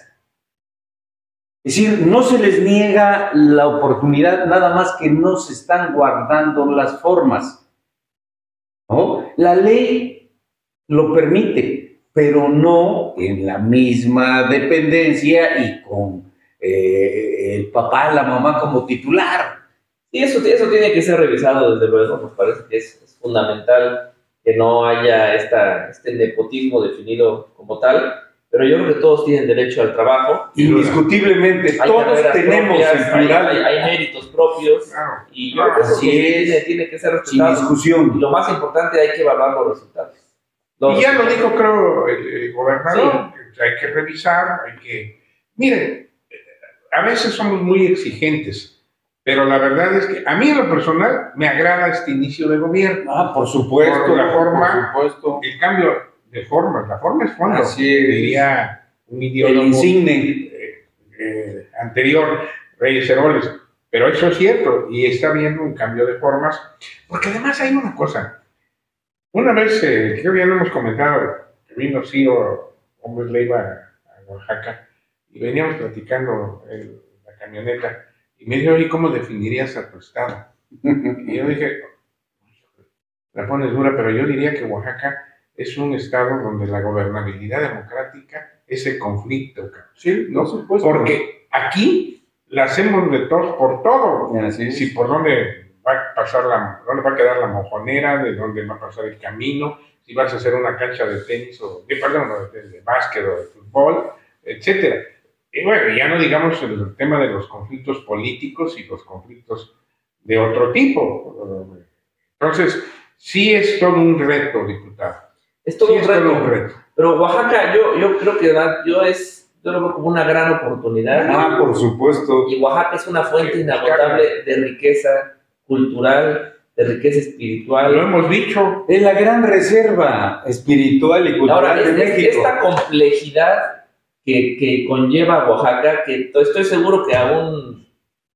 Es decir, no se les niega la oportunidad, nada más que no se están guardando las formas, ¿no? La ley lo permite, pero no en la misma dependencia y con eh, el papá, la mamá como titular. Y eso, eso tiene que ser revisado, desde luego. Nos parece que es, es fundamental que no haya esta, este nepotismo definido como tal, pero yo creo que todos tienen derecho al trabajo. Indiscutiblemente, hay todos tenemos propias, en plural. Hay, hay, hay méritos propios, Claro, y yo creo que eso tiene, tiene que ser respetado. Sin discusión. Y lo más importante, hay que evaluar los resultados. Los y ya lo resultados. dijo, creo, el, el gobernador, sí. que hay que revisar, hay que... Miren, a veces somos muy exigentes, pero la verdad es que a mí en lo personal me agrada este inicio de gobierno. Ah, por supuesto. Por la forma, por supuesto. el cambio de forma, la forma es fondo, Así es. diría un ideólogo El insigne. eh, eh, anterior, Reyes Heroles, pero eso es cierto, y está habiendo un cambio de formas, porque además hay una cosa, una vez, eh, creo que ya lo hemos comentado, que vino Ciro Gómez Leiva a Oaxaca, y veníamos platicando en la camioneta, y me dijo, oye, ¿cómo definirías a tu estado? Y yo dije, la pones dura, pero yo diría que Oaxaca es un estado donde la gobernabilidad democrática es el conflicto, ¿sí? ¿No? Porque aquí la hacemos de todos por todo. Así es. Si por dónde va a pasar la, dónde va a quedar la mojonera, de dónde va a pasar el camino, si vas a hacer una cancha de tenis o de, perdón, de, de básquet o de fútbol, etcétera. Y bueno, ya no digamos el tema de los conflictos políticos y los conflictos de otro tipo. Entonces, sí es todo un reto, diputado. Es todo, Sí un, es reto. todo un reto. Pero Oaxaca, yo, yo creo que yo, es, yo lo veo como una gran oportunidad. Ah, por supuesto. Y Oaxaca es una fuente Sí, inagotable de riqueza cultural, de riqueza espiritual. Lo hemos dicho. Es la gran reserva espiritual y cultural Ahora, de es, México. es, esta complejidad que, que conlleva Oaxaca, que estoy seguro que a un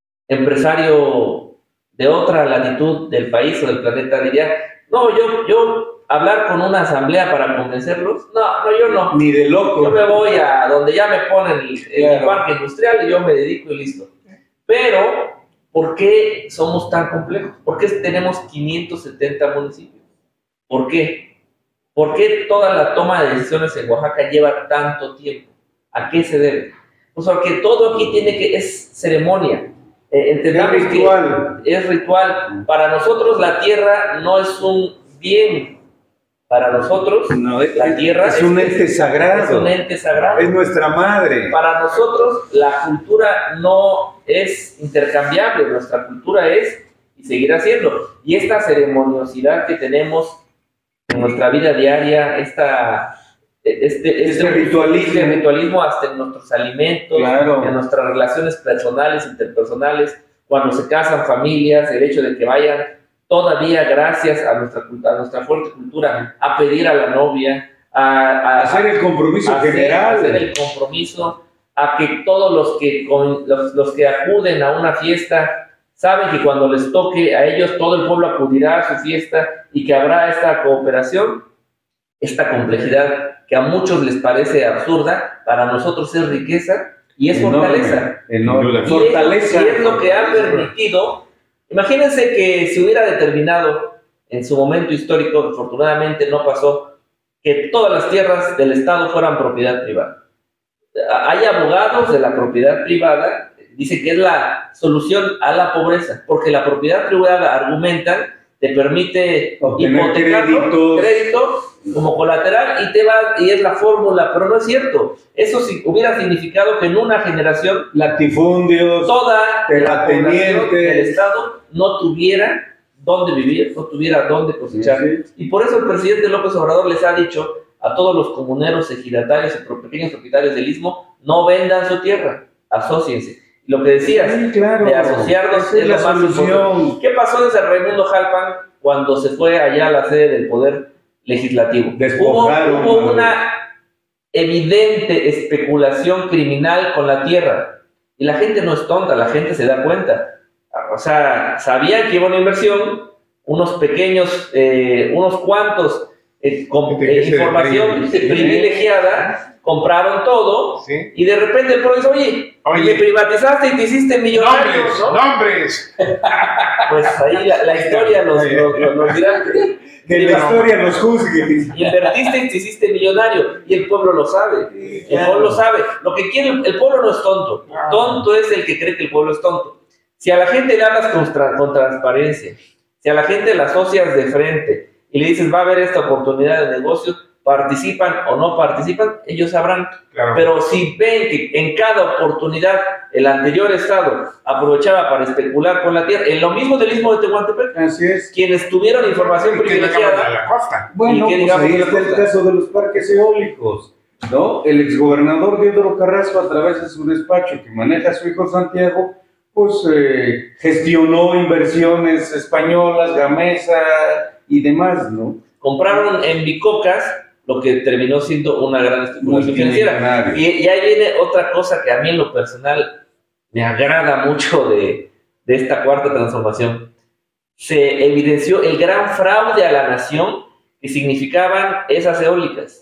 empresario de otra latitud del país o del planeta diría, no, yo, yo hablar con una asamblea para convencerlos, no, no, yo no. Ni de loco. Yo me voy a donde ya me ponen el, el Claro. parque industrial y yo me dedico y listo. Pero, ¿por qué somos tan complejos? ¿Por qué tenemos quinientos setenta municipios? ¿Por qué? ¿Por qué toda la toma de decisiones en Oaxaca lleva tanto tiempo? ¿A qué se debe? Pues porque todo aquí tiene que, es ceremonia. Eh, entendamos Es ritual. que es ritual. Para nosotros la tierra no es un bien. Para nosotros No, es, la tierra es un ente sagrado. Es un ente sagrado. Es nuestra madre. Para nosotros la cultura no es intercambiable, nuestra cultura es y seguirá siendo. Y esta ceremoniosidad que tenemos en nuestra vida diaria, esta, este, este, Este ritualismo. este ritualismo hasta en nuestros alimentos, Claro. en nuestras relaciones personales, interpersonales, cuando se casan familias, el hecho de que vayan todavía gracias a nuestra, a nuestra fuerte cultura a pedir a la novia, a, a Hacer el compromiso hacer, general. hacer el compromiso, a que todos los que, con, los, los que acuden a una fiesta saben que cuando les toque a ellos todo el pueblo acudirá a su fiesta y que habrá esta cooperación, esta complejidad que a muchos les parece absurda, para nosotros es riqueza y es Enorme, fortaleza. enorme. Y es- Fortaleza. Y es lo que ha permitido. Imagínense que se hubiera determinado en su momento histórico, afortunadamente no pasó, que todas las tierras del Estado fueran propiedad privada. Hay abogados de la propiedad privada, dicen que es la solución a la pobreza, porque la propiedad privada argumentan te permite obtener hipotecarlo, créditos. crédito como colateral y te va y es la fórmula, pero no es cierto. Eso sí, hubiera significado que en una generación Latifundios, toda la terratenientes población del Estado no tuviera dónde vivir, no tuviera dónde cosechar. Sí, sí. Y por eso el presidente López Obrador les ha dicho a todos los comuneros, ejidatarios y pro- pequeños propietarios del Istmo, no vendan su tierra, asóciense. Y lo que decías, Sí, claro. de asociarnos Esa es es lo la más solución. importante. ¿Qué pasó desde Raimundo Jalpan cuando se fue allá a la sede del Poder Legislativo? Hubo, Despojaron, hubo madre. una evidente especulación criminal con la tierra. Y la gente no es tonta, la gente se da cuenta. O sea, sabían que iba una inversión, unos pequeños, eh, unos cuantos, eh, con Gente que eh, se información desprende. privilegiada, compraron todo, ¿Sí? y de repente el pueblo dice, oye, Oye. me privatizaste y te hiciste millonario, ¡Nombres! ¿no? ¡Nombres! Pues ahí la, la historia nos, nos, nos, nos dirá Que la historia nos juzgue. invertiste y te hiciste millonario, y el pueblo lo sabe. Sí, El claro. pueblo sabe. Lo que quiere, el pueblo no es tonto. Ah. Tonto es el que cree que el pueblo es tonto. Si a la gente le hablas con, tra- con transparencia, si a la gente la asocias de frente y le dices va a haber esta oportunidad de negocio, participan o no participan, ellos sabrán. Claro. Pero si ven que en cada oportunidad el anterior Estado aprovechaba para especular con la tierra, en lo mismo del Istmo de Tehuantepec, Así es. quienes tuvieron información Y que no acaban a privilegiada, la costa. Bueno, ¿Y qué pues digamos ahí de la está el costa? caso de los parques eólicos, ¿no? El exgobernador Diodoro Carrasco, a través de su despacho que maneja a su hijo Santiago, pues eh, gestionó inversiones españolas, Gamesa y demás, ¿no? compraron en bicocas lo que terminó siendo una gran especulación financiera. Multimillonario. Y, y ahí viene otra cosa que a mí en lo personal me agrada mucho de, de esta cuarta transformación. Se evidenció el gran fraude a la nación que significaban esas eólicas.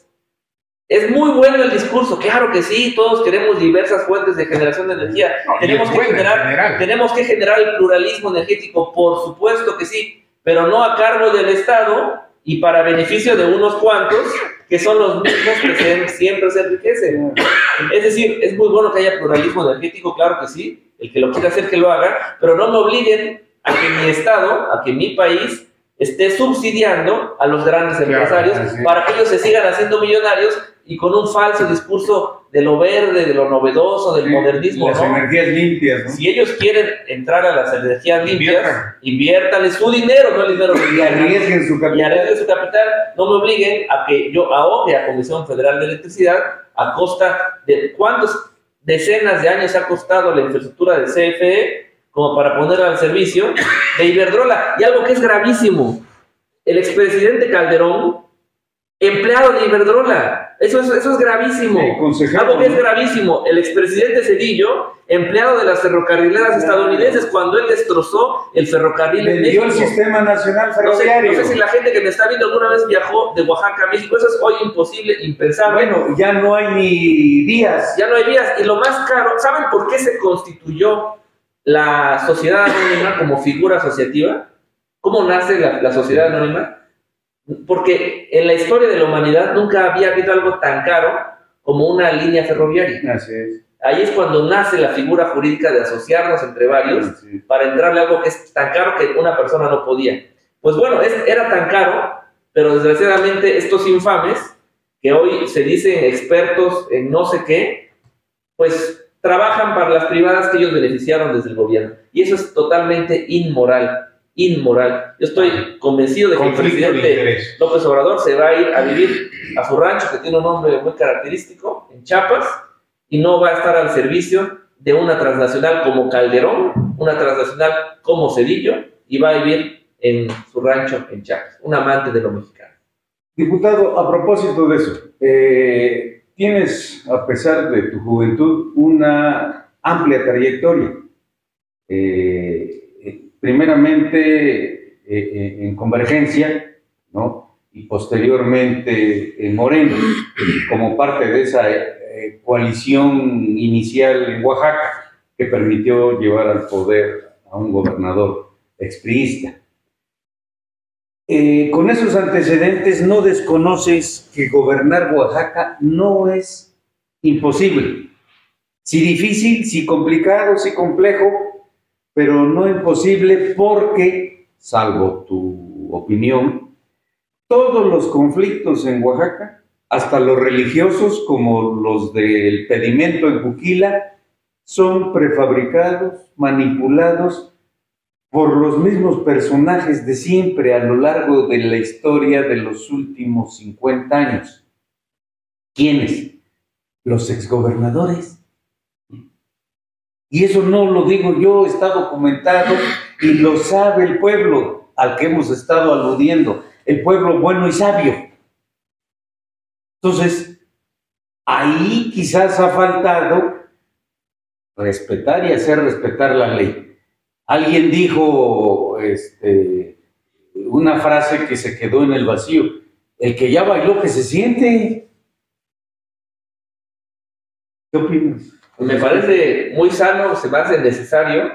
Es muy bueno el discurso, claro que sí, todos queremos diversas fuentes de generación de energía. No, y tenemos, es que buena en generar, general. tenemos que generar el pluralismo energético, por supuesto que sí, pero no a cargo del Estado y para beneficio de unos cuantos que son los mismos que se- siempre se enriquecen. Es decir, es muy bueno que haya pluralismo energético, claro que sí, el que lo quiera hacer que lo haga, pero no me obliguen a que mi Estado, a que mi país esté subsidiando a los grandes Claro, empresarios así es. para que ellos se sigan haciendo millonarios y con un falso discurso de lo verde, de lo novedoso, del modernismo, Las ¿no? energías limpias, ¿no? Si ellos quieren entrar a las energías limpias, Inviertan. inviértanle su dinero, no el dinero de Y arriesguen su y capital. arriesguen su capital, no me obliguen a que yo ahogue a Comisión Federal de Electricidad a costa de cuántos decenas de años ha costado la infraestructura de C F E como para ponerla al servicio de Iberdrola. Y algo que es gravísimo, el expresidente Calderón, empleado de Iberdrola, eso es, eso es gravísimo. Sí, concejal, Algo que es ¿no? gravísimo, el expresidente Cedillo, empleado de las ferrocarrileras Claro. estadounidenses cuando él destrozó el ferrocarril en Vendió el México. sistema nacional No sé, ferroviario. no sé si la gente que me está viendo alguna vez viajó de Oaxaca a México. Eso es hoy imposible, impensable. Bueno, ya no hay ni días. Ya no hay vías. Y lo más caro, ¿saben por qué se constituyó la sociedad anónima como figura asociativa? ¿Cómo nace la, la sociedad anónima? Porque en la historia de la humanidad nunca había habido algo tan caro como una línea ferroviaria. Así es. Ahí es cuando nace la figura jurídica de asociarnos entre varios Sí. para entrarle a algo que es tan caro que una persona no podía. Pues bueno, es, era tan caro, pero desgraciadamente estos infames, que hoy se dicen expertos en no sé qué, pues trabajan para las privadas que ellos beneficiaron desde el gobierno. Y eso es totalmente inmoral, inmoral. Yo estoy convencido de que el Conflicto de presidente interés. López Obrador se va a ir a vivir a su rancho, que tiene un nombre muy característico, en Chiapas, y no va a estar al servicio de una transnacional como Calderón, una transnacional como Cedillo, y va a vivir en su rancho en Chiapas, un amante de lo mexicano. Diputado, a propósito de eso, eh, tienes, a pesar de tu juventud, una amplia trayectoria. Eh, eh, primeramente eh, eh, en Convergencia, ¿no? Y posteriormente en Morena, como parte de esa eh, coalición inicial en Oaxaca que permitió llevar al poder a un gobernador expriista. Eh, con esos antecedentes no desconoces que gobernar Oaxaca no es imposible. Sí difícil, sí complicado, sí complejo, pero no imposible porque, salvo tu su opinión, todos los conflictos en Oaxaca, hasta los religiosos como los del pedimento en Juquila, son prefabricados, manipulados por los mismos personajes de siempre a lo largo de la historia de los últimos cincuenta años. ¿Quiénes? Los exgobernadores. Y eso no lo digo yo, está documentado y lo sabe el pueblo al que hemos estado aludiendo, el pueblo bueno y sabio. Entonces, ahí quizás ha faltado respetar y hacer respetar la ley. Alguien dijo este, una frase que se quedó en el vacío: el que ya bailó que se siente. ¿Qué opinas? Me parece muy sano, se me hace necesario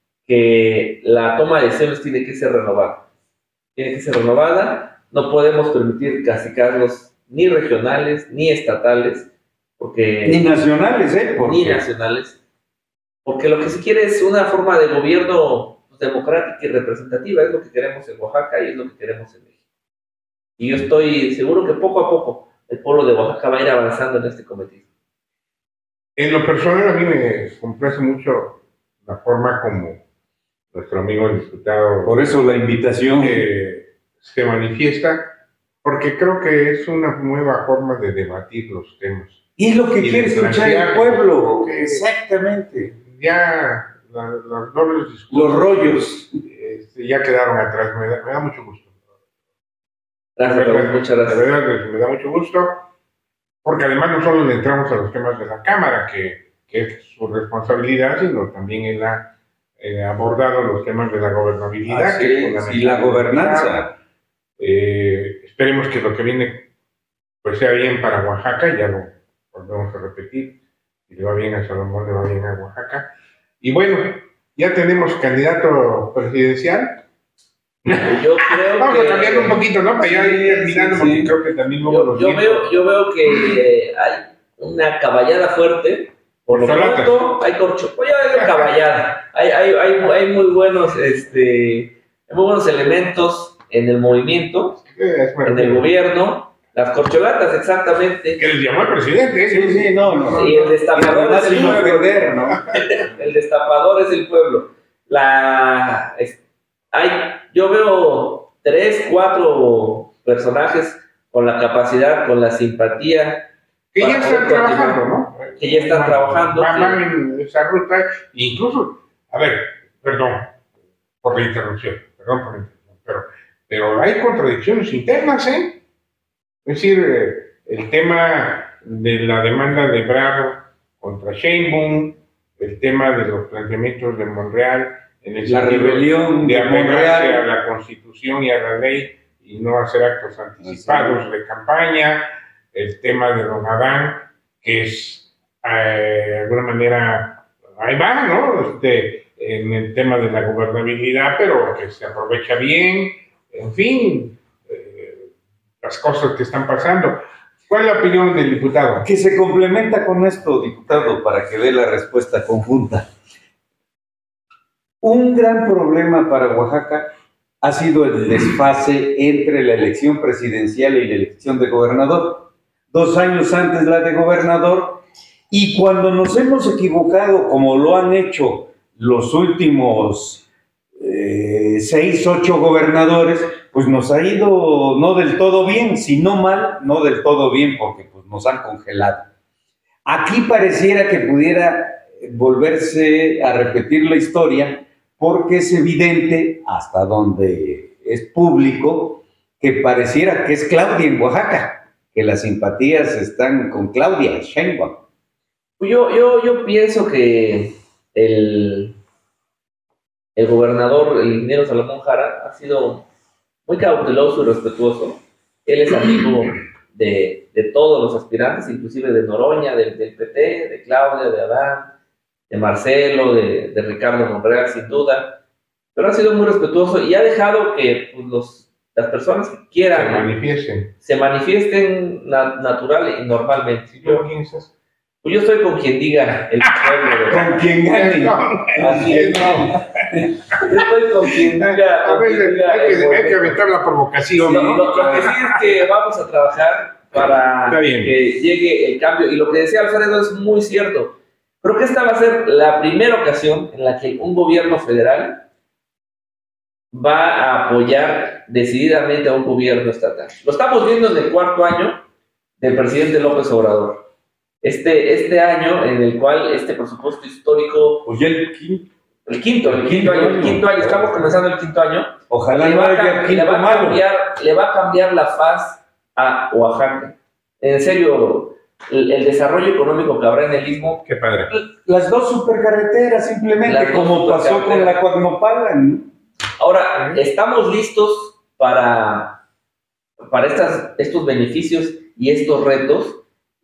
que la toma de decisiones tiene que ser renovada. Tiene que ser renovada, no podemos permitir cacicazgos ni regionales, ni estatales, porque... Ni nacionales, ¿eh? ¿Por Ni qué? nacionales. Porque lo que se quiere es una forma de gobierno pues, democrática y representativa, es lo que queremos en Oaxaca y es lo que queremos en México. Y yo estoy seguro que poco a poco el pueblo de Oaxaca va a ir avanzando en este cometido. En lo personal, a mí me complace mucho la forma como nuestro amigo el diputado Por eso la invitación. eh, se manifiesta, porque creo que es una nueva forma de debatir los temas. Y es lo que Y quiere de escuchar el plantear, pueblo. porque- Exactamente. Ya la- los dobles discursos Los rollos. este, ya quedaron atrás, me da, me da mucho gusto. Gracias, De verdad, Raúl, muchas de gracias. verdad, me da mucho gusto, porque además no solo le entramos a los temas de la Cámara, que, que es su responsabilidad, sino también él ha eh, abordado los temas de la gobernabilidad. Así que es es, fundamental. y la gobernanza. Eh, esperemos que lo que viene pues sea bien para Oaxaca, ya lo volvemos a repetir. Si le va bien a Salomón, le va bien a Oaxaca. Y bueno, ya tenemos candidato presidencial. Yo creo Vamos que... a cambiar un poquito, ¿no? Para ya ir terminando, sí, porque sí. creo que también luego Yo, los yo, vientos- veo, yo veo que hay una caballada fuerte. Por lo Corcholatas. pronto, hay corcho. Oye, hay una caballada. Hay, hay, hay, hay muy buenos, este, hay muy buenos elementos en el movimiento, Eh, es en el gobierno. Las corcholatas, exactamente. que les llamó el presidente, ¿eh? Sí, sí, no, no. Y el destapador además es el sin pueblo. ofender, ¿no? El destapador es el pueblo. La, es- hay, yo veo tres, cuatro personajes con la capacidad, con la simpatía, Que ya para están poder continuar. trabajando, ¿no? Que ya están Van- trabajando, Van, sí. van en esa ruta, incluso, a ver, perdón por la interrupción, perdón por la interrupción, pero, pero hay contradicciones internas, ¿eh? Es decir, eh, el tema de la demanda de Ebrard contra Sheinbaum, el tema de los planteamientos de Monreal, en el La sentido rebelión de de apegarse Monreal. a la Constitución y a la ley y no hacer actos anticipados de campaña, el tema de Don Adán, que es eh, de alguna manera, ahí va, ¿no? Este, en el tema de la gobernabilidad, pero que se aprovecha bien, en fin, eh, las cosas que están pasando. ¿Cuál es la opinión del diputado? Que se complementa con esto, diputado, para que dé la respuesta conjunta. Un gran problema para Oaxaca ha sido el desfase entre la elección presidencial y la elección de gobernador. Dos años antes la de gobernador, y cuando nos hemos equivocado, como lo han hecho los últimos eh, seis, ocho gobernadores, pues nos ha ido no del todo bien, sino mal, no del todo bien, porque pues, nos han congelado. Aquí pareciera que pudiera volverse a repetir la historia, porque es evidente, hasta donde es público, que pareciera que es Claudia en Oaxaca, que las simpatías están con Claudia Sheinbaum. Yo, yo, yo pienso que el, el gobernador, el ingeniero Salomón Jara, ha sido muy cauteloso y respetuoso. Él es amigo de, de todos los aspirantes, inclusive de Noroña, del, del P T, de Claudia, de Adán, de Marcelo, de, de Ricardo Monreal, sin duda. Pero ha sido muy respetuoso y ha dejado que pues, los, las personas que Se quieran manifiesten. se manifiesten na- natural y normalmente. ¿Y luego quién es ese? Pues yo estoy con quien diga el pueblo. Con quien gane. Así es, no. Yo estoy con quien diga. A con quien veces diga hay el que, hay pueblo. que aventar la provocación, Sí, ¿no? lo, lo que sí es que vamos a trabajar para Está bien. que llegue el cambio. Y lo que decía Alfredo es muy cierto. Creo que esta va a ser la primera ocasión en la que un gobierno federal va a apoyar decididamente a un gobierno estatal. Lo estamos viendo en el cuarto año del presidente López Obrador. Este, este año en el cual este presupuesto histórico, Pues ya el quinto. el quinto, el quinto año, el quinto año, estamos comenzando el quinto año, Ojalá le no va, a, haya cam- le, quinto va a malo. cambiar, le va a cambiar la faz a Oaxaca. En serio, el, el desarrollo económico que habrá en el Istmo. Qué padre. Las dos supercarreteras, simplemente, Las dos como pasó con supercarreteras. la Coagnopala, ¿no? Ahora, estamos listos para, para estas, estos beneficios y estos retos.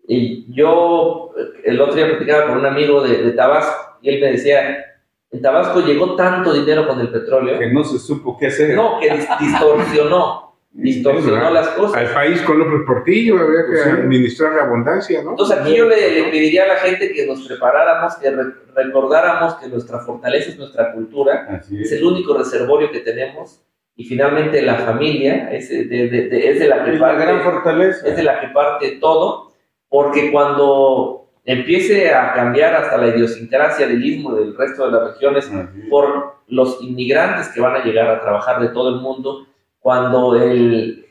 Y yo el otro día platicaba con un amigo de, de Tabasco y él me decía, en Tabasco llegó tanto dinero con el petróleo, Que no se supo qué hacer. no, que dis- distorsionó, distorsionó las Al cosas. país con López Portillo habría que Pues sí. administrar la abundancia, ¿no? Entonces aquí yo le, le pediría a la gente que nos preparáramos, que re- recordáramos que nuestra fortaleza es nuestra cultura, Así es es. el único reservorio que tenemos y finalmente la familia es de, de- de- es de la que Es la parte, gran fortaleza. es de la que parte todo, porque cuando empiece a cambiar hasta la idiosincrasia del Istmo y del resto de las regiones Así es. por los inmigrantes que van a llegar a trabajar de todo el mundo, cuando el,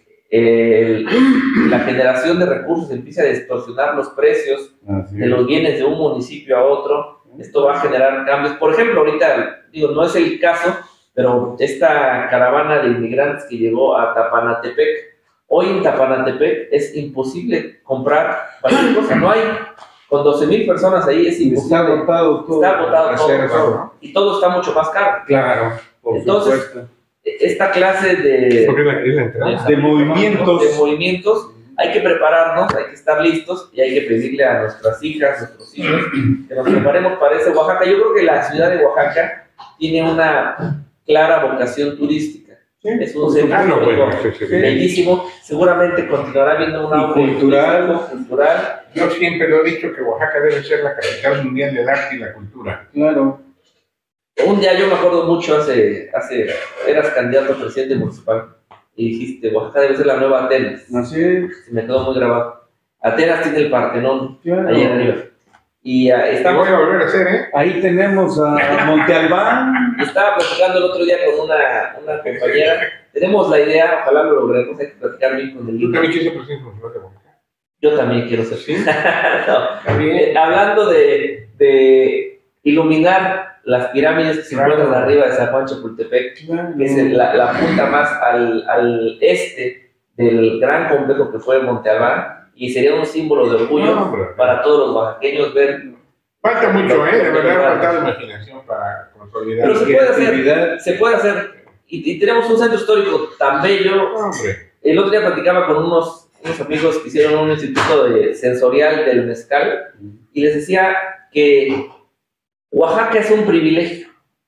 el- la generación de recursos empiece a distorsionar los precios Así de es. los bienes de un municipio a otro, esto va a generar cambios. Por ejemplo, ahorita, digo, no es el caso, pero esta caravana de inmigrantes que llegó a Tapanatepec, hoy en Tapanatepec es imposible comprar cualquier cosa, no hay, con doce mil personas ahí es Está imposible, agotado todo. está agotado todo, Reserva, todo, ¿no? y todo está mucho más caro. Claro, por Entonces, supuesto. Esta clase de, Porque es la, es la entrada. De movimientos. de movimientos, hay que prepararnos, hay que estar listos y hay que pedirle a nuestras hijas, nuestros hijos, que nos preparemos para ese Oaxaca. Yo creo que la ciudad de Oaxaca tiene una clara vocación turística. Es un centro Ah, no, histórico bueno, sí, sí, sí. bellísimo. Seguramente continuará viendo un Y auge cultural. turístico, cultural. Yo siempre lo he dicho que Oaxaca debe ser la capital mundial del arte y la cultura. Claro. Un día yo me acuerdo mucho, hace, hace eras candidato a presidente municipal y dijiste, Oaxaca debe ser la nueva Atenas. Así es. Se me quedó muy grabado. Atenas tiene el Partenón, Claro. ahí arriba. Y ah, Te estamos, voy a volver a hacer, ¿eh? Ahí tenemos a Monte Albán. estaba platicando el otro día con una, una compañera. Tenemos la idea, ojalá lo logremos, hay que platicar bien con el Tú libro. también quieres ser presidente municipal de Oaxaca. Yo también quiero ser. ¿Sí? No, eh, hablando de, de iluminar las pirámides que se Claro. encuentran arriba de San Juan Chapultepec, Claro. que es el- la, la punta más al, al este del gran complejo que fue Monte Albán, y sería un símbolo de orgullo No, hombre. para todos los oaxaqueños ver. Falta mucho, ¿eh? De Lo- verdad, lo- ha faltado imaginación para consolidar. Pero se puede hacer, Creatividad. se puede hacer, y, y tenemos un centro histórico tan bello. No, hombre. El otro día platicaba con unos, unos amigos que hicieron un instituto de sensorial del mezcal, y les decía que Oaxaca es un privilegio,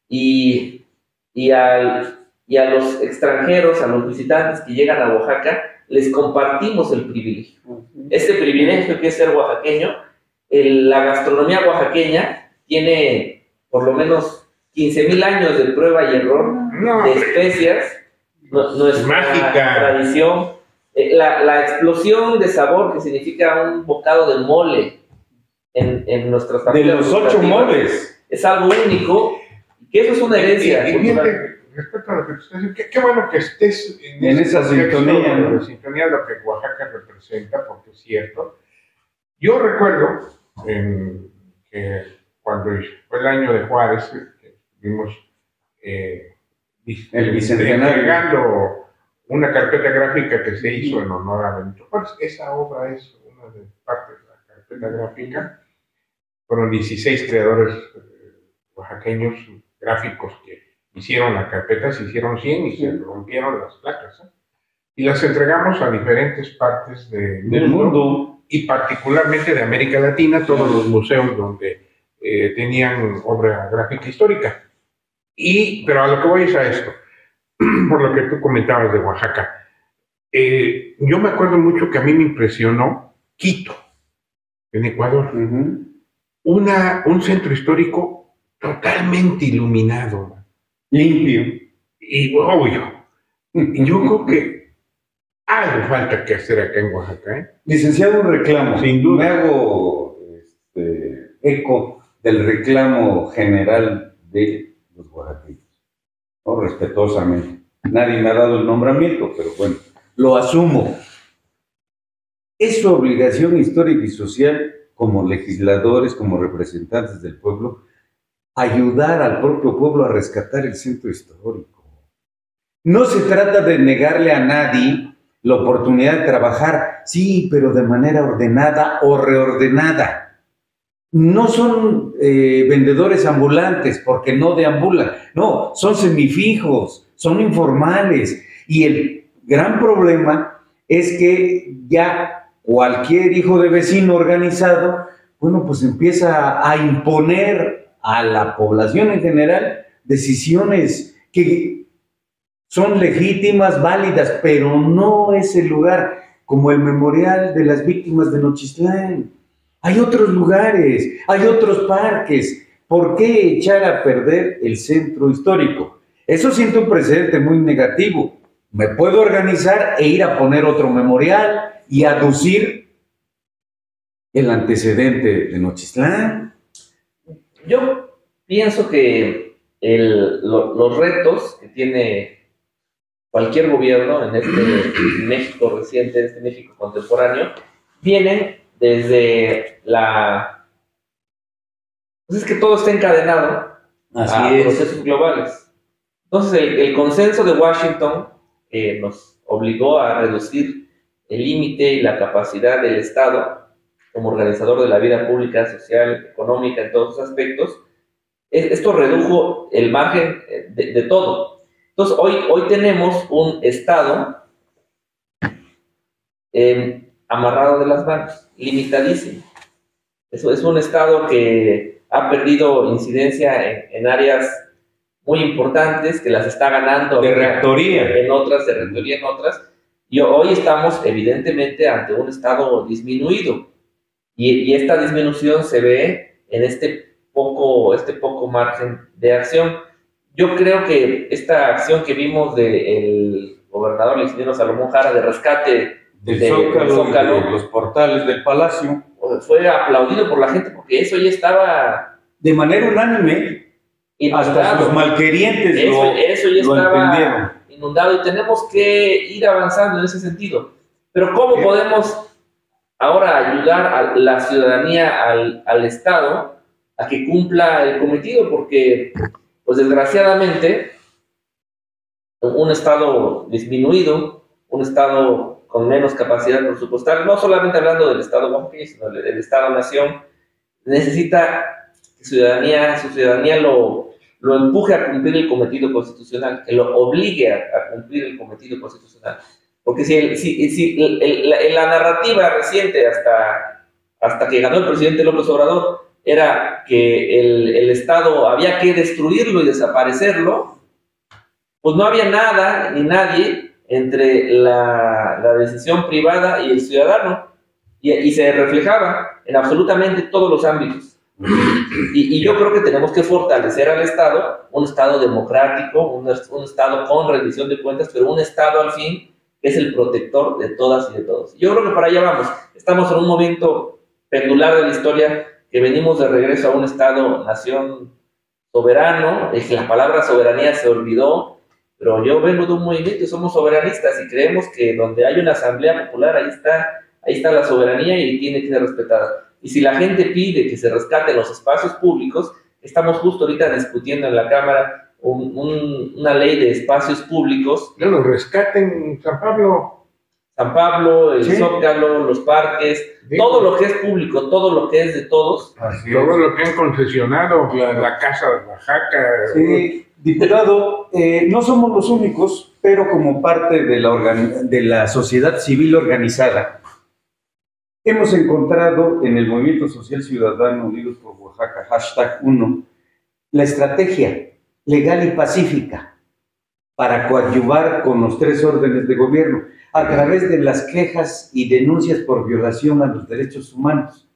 y, y, al, y a los extranjeros, a los visitantes que llegan a Oaxaca, les compartimos el privilegio. Este privilegio que es ser oaxaqueño, el- la gastronomía oaxaqueña tiene por lo menos quince mil años de prueba y error No, de hombre. especias, nu- nuestra Mágica. tradición, eh, la, la explosión de sabor que significa un bocado de mole en, en nuestras De familias los ocho gustativas, moles. es algo único, y que eso es una herencia Y, y cultural. fíjate, respecto a lo que tú estás diciendo, qué, qué bueno que estés en, En ese esa contexto sintonía, ¿no? de sintonía, lo que Oaxaca representa, porque es cierto. Yo recuerdo en, que cuando fue el año de Juárez, que estuvimos eh, dis- El bicentenario. entregando una carpeta gráfica que se hizo en honor a Benito Juárez. Esa obra es una de partes de la carpeta gráfica. Fueron dieciséis creadores eh, oaxaqueños gráficos que hicieron la carpeta, se hicieron cien y se rompieron las placas. ¿eh? Y las entregamos a diferentes partes de- Del mundo. y particularmente de América Latina, todos los museos donde eh, tenían obra gráfica histórica. Y, pero a lo que voy es a esto, por lo que tú comentabas de Oaxaca. Eh, yo me acuerdo mucho que a mí me impresionó Quito, en Ecuador. Ujú. una, un centro histórico totalmente iluminado, Limpio. y obvio. Y yo creo que algo falta que hacer acá en Oaxaca, ¿eh? Licenciado, un reclamo. Sin duda. Me hago este, eco del reclamo general de los oaxaqueños, ¿no? Respetuosamente. Nadie me ha dado el nombramiento, pero bueno, lo asumo. Es su obligación histórica y social, como legisladores, como representantes del pueblo, ayudar al propio pueblo a rescatar el centro histórico. No se trata de negarle a nadie la oportunidad de trabajar, sí, pero de manera ordenada o reordenada. No son eh, vendedores ambulantes porque no deambulan, no, son semifijos, son informales. Y el gran problema es que ya cualquier hijo de vecino organizado, bueno, pues empieza a imponer a la población en general decisiones que son legítimas, válidas, pero no es el lugar como el memorial de las víctimas de Nochistlán. Hay otros lugares, hay otros parques. ¿Por qué echar a perder el centro histórico? Eso siente un precedente muy negativo. Me puedo organizar e ir a poner otro memorial y aducir el antecedente de Nochistlán. Yo pienso que el, lo, los retos que tiene cualquier gobierno en este México reciente, en este México contemporáneo, vienen desde la... Pues es que todo está encadenado Así a es. procesos globales. Entonces el, el consenso de Washington eh, nos obligó a reducir el límite y la capacidad del Estado como organizador de la vida pública, social, económica, en todos sus aspectos. Esto redujo el margen de, de todo. Entonces, hoy, hoy tenemos un Estado eh, amarrado de las manos, limitadísimo. Eso es un Estado que ha perdido incidencia en, en áreas muy importantes, que las está ganando De rectoría. en otras, de rectoría en otras. Y hoy estamos evidentemente ante un Estado disminuido. Y, y esta disminución se ve en este poco, este poco margen de acción. Yo creo que esta acción que vimos del gobernador, el ingeniero Salomón Jara, de rescate Del de, Zócalo, del Zócalo, de los portales del Palacio, fue aplaudido por la gente porque eso ya estaba de manera unánime, hasta inundado. sus malquerientes Eso, lo, eso ya lo estaba entendieron. inundado y tenemos que ir avanzando en ese sentido. Pero ¿cómo podemos ahora ayudar a la ciudadanía, al, al Estado, a que cumpla el cometido? Porque, pues desgraciadamente, un Estado disminuido, un Estado con menos capacidad presupuestal, no solamente hablando del Estado oaxaqueño, sino del Estado-nación, necesita que ciudadanía, su ciudadanía lo, lo empuje a cumplir el cometido constitucional, que lo obligue a, a cumplir el cometido constitucional. Porque si, el, si, si el, el, la, la narrativa reciente, hasta, hasta que ganó el presidente López Obrador, era que el, el Estado había que destruirlo y desaparecerlo, pues no había nada ni nadie entre la, la decisión privada y el ciudadano, y, y se reflejaba en absolutamente todos los ámbitos. Y, y yo creo que tenemos que fortalecer al Estado, un Estado democrático, un, un Estado con rendición de cuentas, pero un Estado al fin que es el protector de todas y de todos. Yo creo que para allá vamos. Estamos en un momento pendular de la historia, que venimos de regreso a un Estado-nación soberano. La palabra soberanía se olvidó, pero yo vengo de un movimiento y somos soberanistas y creemos que donde hay una asamblea popular, ahí está, ahí está la soberanía y tiene que ser respetada. Y si la gente pide que se rescaten los espacios públicos, estamos justo ahorita discutiendo en la Cámara un, un, una ley de espacios públicos. No, los rescaten San Pablo. San Pablo, el Sí. Zócalo, los parques, Sí. todo lo que es público, todo lo que es de todos. Así Todo es. lo que han concesionado, Claro. la Casa de Oaxaca. Sí, diputado, eh, no somos los únicos, pero como parte de la, organi- de la sociedad civil organizada, hemos encontrado en el Movimiento Social Ciudadano Unidos por Oaxaca, hashtag uno, la estrategia legal y pacífica para coadyuvar con los tres órdenes de gobierno a través de las quejas y denuncias por violación a los derechos humanos.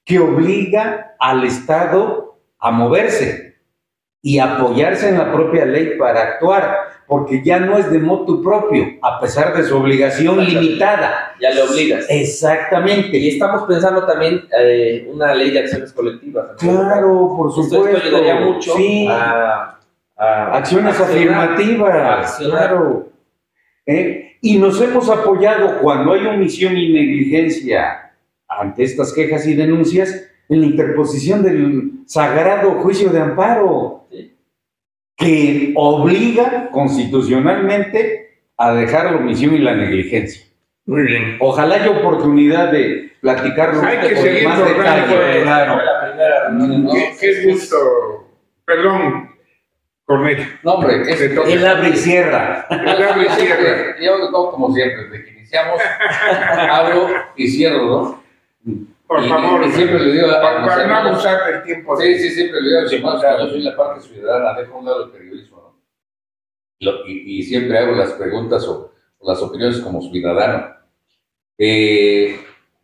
que obliga al Estado a moverse y apoyarse en la propia ley para actuar, porque ya no es de motu propio, a pesar de su obligación limitada. Ya le obligas. Exactamente. Y estamos pensando también eh, una ley de acciones colectivas. Claro, por supuesto. Esto, esto ayudaría mucho sí. a, a acciones accionar, afirmativas. accionar. Claro. ¿Eh? Y nos hemos apoyado cuando hay omisión y negligencia ante estas quejas y denuncias en la interposición del sagrado juicio de amparo, sí, que obliga constitucionalmente a dejar la omisión y la negligencia. Muy bien. Ojalá haya oportunidad de platicarlo Hay que con seguir más tocando, detalle. eh, Claro. La primera reunión, ¿no? Qué, qué gusto. Perdón, Cornelio. No, hombre, es, Te toca. El abre y cierra. El abre y cierra. Yo, yo, como siempre, desde que iniciamos, abro y cierro, ¿no? Por y, favor, y siempre le digo a, a para, mis para no hermanos, abusar del tiempo. sí, sí, siempre le digo a mis hermanos, yo soy la parte ciudadana, dejo a un lado el periodismo, ¿no? Lo, y, y siempre hago las preguntas o, o las opiniones como ciudadano. Eh,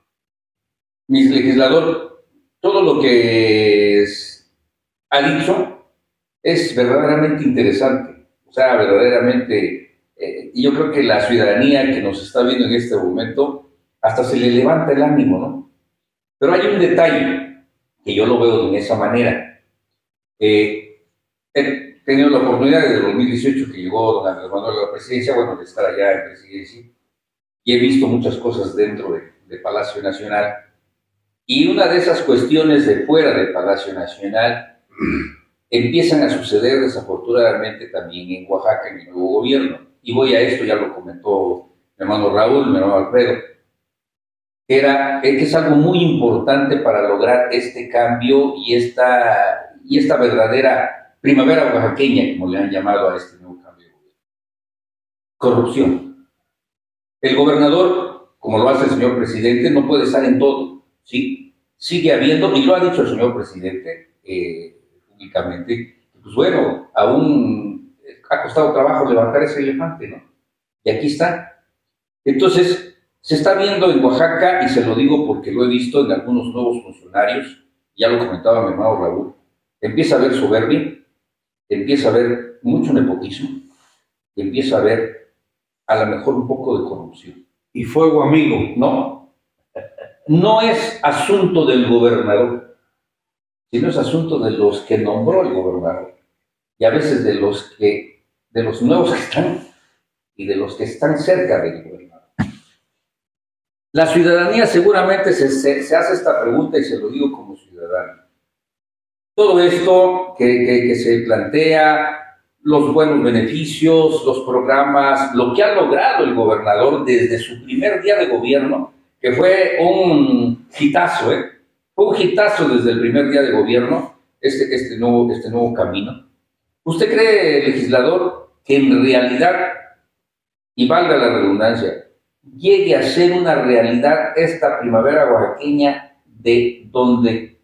mi legislador, todo lo que es, ha dicho es verdaderamente interesante, o sea, verdaderamente, eh, y yo creo que la ciudadanía que nos está viendo en este momento, hasta se le levanta el ánimo, ¿no? Pero hay un detalle que yo lo veo de esa manera. Eh, he tenido la oportunidad desde el dos mil dieciocho que llegó don Andrés Manuel a la presidencia, bueno, de estar allá en presidencia, y he visto muchas cosas dentro de, de Palacio Nacional. Y una de esas cuestiones de fuera del Palacio Nacional empiezan a suceder desafortunadamente también en Oaxaca, en el nuevo gobierno. Y voy a esto, ya lo comentó mi hermano Raúl, mi hermano Alfredo. Era, que es algo muy importante para lograr este cambio y esta, y esta verdadera primavera oaxaqueña, como le han llamado a este nuevo cambio de gobierno. Corrupción. El gobernador, como lo hace el señor presidente, no puede estar en todo, ¿sí? Sigue habiendo, y lo ha dicho el señor presidente eh, públicamente, pues bueno, aún ha costado trabajo levantar ese elefante, ¿no? Y aquí está. Entonces, se está viendo en Oaxaca, y se lo digo porque lo he visto en algunos nuevos funcionarios, ya lo comentaba mi hermano Raúl, empieza a haber soberbia, empieza a haber mucho nepotismo, empieza a haber a lo mejor un poco de corrupción. Y fuego amigo. No, no es asunto del gobernador, sino es asunto de los que nombró el gobernador, y a veces de los, que, de los nuevos que están, y de los que están cerca del gobernador. La ciudadanía seguramente se, se, se hace esta pregunta, y se lo digo como ciudadano. Todo esto que, que, que se plantea, los buenos beneficios, los programas, lo que ha logrado el gobernador desde su primer día de gobierno, que fue un hitazo, ¿eh? Fue un hitazo desde el primer día de gobierno, este, este, nuevo, este nuevo camino. ¿Usted cree, legislador, que en realidad, y valga la redundancia, llegue a ser una realidad esta primavera oaxaqueña, de donde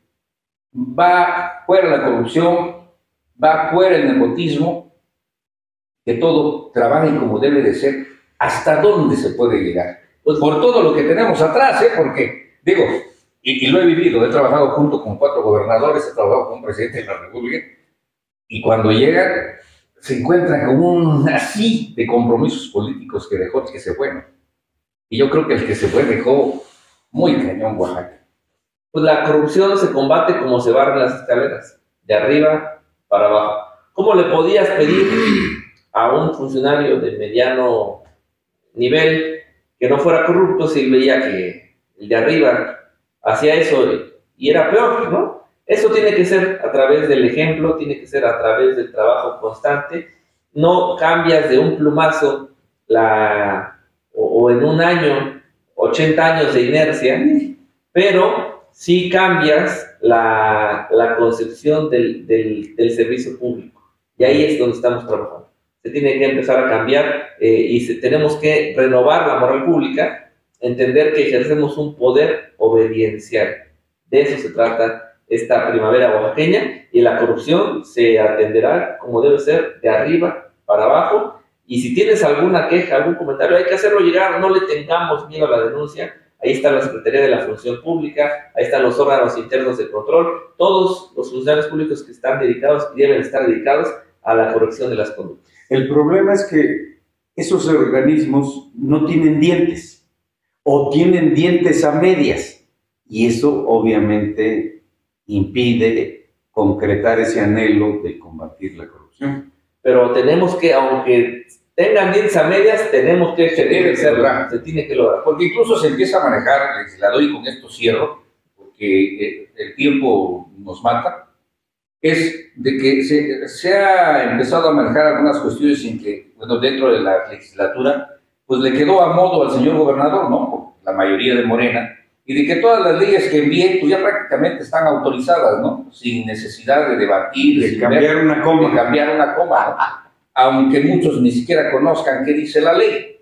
va fuera la corrupción, va fuera el nepotismo, que todo trabaje como debe de ser? ¿Hasta dónde se puede llegar? Pues por todo lo que tenemos atrás, ¿eh? Porque, digo, y, y lo he vivido, he trabajado junto con cuatro gobernadores, he trabajado con un presidente de la República, y cuando llegan, se encuentran con un así de compromisos políticos que dejó que se fueron. Y yo creo que el que se fue dejó muy cañón Oaxaca. Pues la corrupción se combate como se barren las escaleras, de arriba para abajo. ¿Cómo le podías pedir a un funcionario de mediano nivel que no fuera corrupto si veía que el de arriba hacía eso y era peor, ¿no? Eso tiene que ser a través del ejemplo, tiene que ser a través del trabajo constante. No cambias de un plumazo la... O, o en un año, ochenta años de inercia, pero sí cambias la, la concepción del, del, del servicio público. Y ahí es donde estamos trabajando. Se tiene que empezar a cambiar eh, y se, tenemos que renovar la moral pública, entender que ejercemos un poder obediencial. De eso se trata esta primavera oaxaqueña, y la corrupción se atenderá como debe ser, de arriba para abajo. Y si tienes alguna queja, algún comentario, hay que hacerlo llegar, no le tengamos miedo a la denuncia, ahí está la Secretaría de la Función Pública, ahí están los órganos internos de control, todos los funcionarios públicos que están dedicados y deben estar dedicados a la corrección de las conductas. El problema es que esos organismos no tienen dientes o tienen dientes a medias y eso obviamente impide concretar ese anhelo de combatir la corrupción. Pero tenemos que, aunque tengan dientes a medias, tenemos que Se tiene que lograr. Se tiene que lograr. Porque incluso se empieza a manejar, el legislador, y con esto cierro, porque el tiempo nos mata, es de que se, se ha empezado a manejar algunas cuestiones en que, bueno, dentro de la legislatura, pues le quedó a modo al señor gobernador, ¿no? La mayoría de Morena, y de que todas las leyes que envíen, pues ya prácticamente están autorizadas, ¿no? Sin necesidad de debatir, De sin cambiar ver, una coma. de cambiar una coma, ¿no? Aunque muchos ni siquiera conozcan qué dice la ley.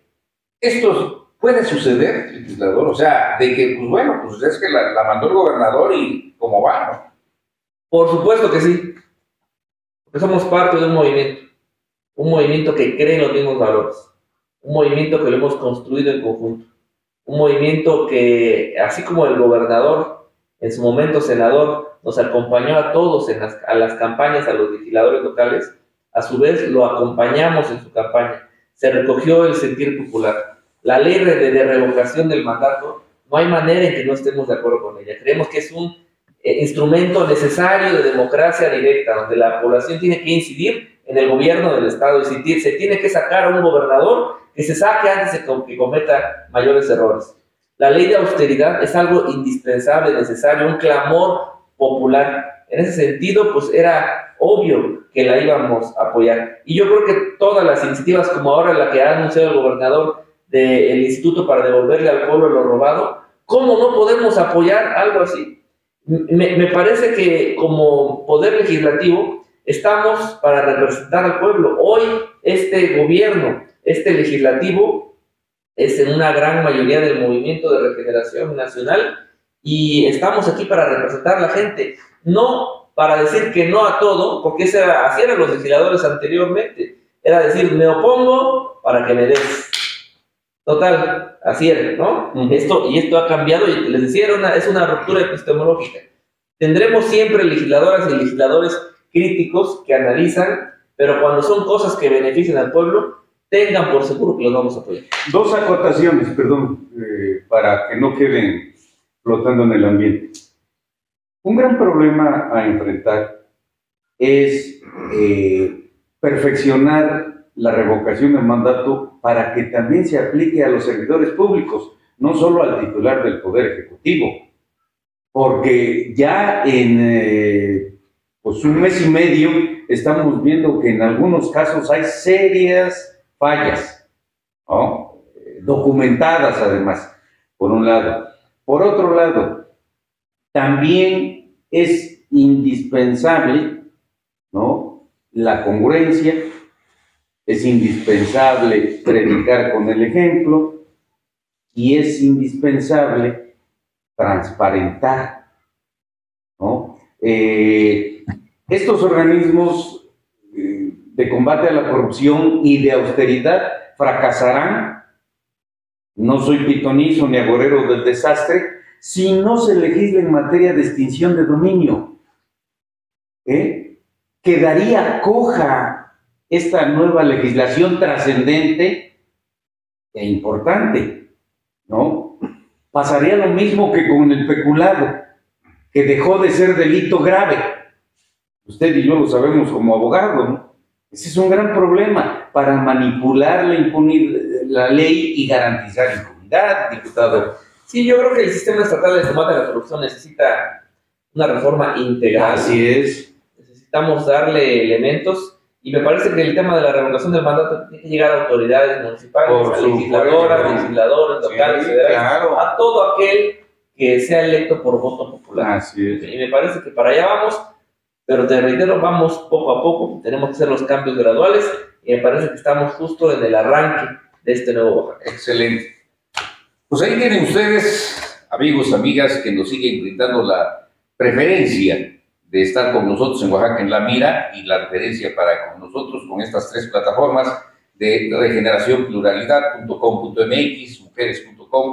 Esto puede suceder, legislador, o sea, de que, pues bueno, pues es que la, la mandó el gobernador y cómo va, ¿no? Por supuesto que sí, porque somos parte de un movimiento, un movimiento que cree en los mismos valores, un movimiento que lo hemos construido en conjunto, un movimiento que, así como el gobernador, en su momento senador, nos acompañó a todos en las, a las campañas, a los legisladores locales, a su vez lo acompañamos en su campaña, se recogió el sentir popular. La ley de, de revocación del mandato, no hay manera en que no estemos de acuerdo con ella, creemos que es un eh, instrumento necesario de democracia directa, donde la población tiene que incidir en el gobierno del Estado y si se tiene que sacar a un gobernador que se saque antes de que cometa mayores errores. La ley de austeridad es algo indispensable, necesario, un clamor popular. En ese sentido, pues era obvio que la íbamos a apoyar. Y yo creo que todas las iniciativas, como ahora la que ha anunciado el gobernador del Instituto para devolverle al pueblo lo robado, ¿cómo no podemos apoyar algo así? Me, me parece que como poder legislativo estamos para representar al pueblo. Hoy este gobierno, este legislativo, es en una gran mayoría del movimiento de regeneración nacional y estamos aquí para representar a la gente, no para decir que no a todo, porque ese era, así eran los legisladores anteriormente, era decir, me opongo para que me des. Total, así era, ¿no? Uh-huh. Esto, y esto ha cambiado, y les decía, era una, es una ruptura epistemológica. Tendremos siempre legisladoras y legisladores críticos que analizan, pero cuando son cosas que benefician al pueblo, tengan por seguro que los vamos a apoyar. Dos acotaciones, perdón, eh, para que no queden flotando en el ambiente. Un gran problema a enfrentar es eh, perfeccionar la revocación del mandato para que también se aplique a los servidores públicos, no solo al titular del Poder Ejecutivo, porque ya en eh, pues un mes y medio estamos viendo que en algunos casos hay serias fallas, ¿no? Eh, documentadas además, por un lado. Por otro lado, también es indispensable, ¿no?, la congruencia, es indispensable predicar con el ejemplo y es indispensable transparentar, ¿no? Eh, estos organismos eh, de combate a la corrupción y de austeridad fracasarán, no soy pitonizo ni agorero del desastre, si no se legisla en materia de extinción de dominio. ¿Eh? Quedaría coja esta nueva legislación trascendente e importante, ¿no? Pasaría lo mismo que con el peculado, que dejó de ser delito grave. Usted y yo lo sabemos como abogados, ¿no? Ese es un gran problema para manipular la, impunidad, la ley y garantizar impunidad, diputado. Sí, yo creo que el sistema estatal de combate a la corrupción necesita una reforma integral. Así es. Necesitamos darle elementos y me parece que el tema de la revocación del mandato tiene que llegar a autoridades municipales, Por a supuesto. legisladoras, legisladores locales, Sí, federales, claro. a todo aquel que sea electo por voto popular. Así es. Y me parece que para allá vamos, pero te reitero, vamos poco a poco, tenemos que hacer los cambios graduales y me parece que estamos justo en el arranque de este nuevo Oaxaca. Excelente. Pues ahí tienen ustedes, amigos, amigas, que nos siguen brindando la preferencia de estar con nosotros en Oaxaca en la Mira y la referencia para con nosotros con estas tres plataformas de regeneración pluralidad punto com punto m x, mujeres punto com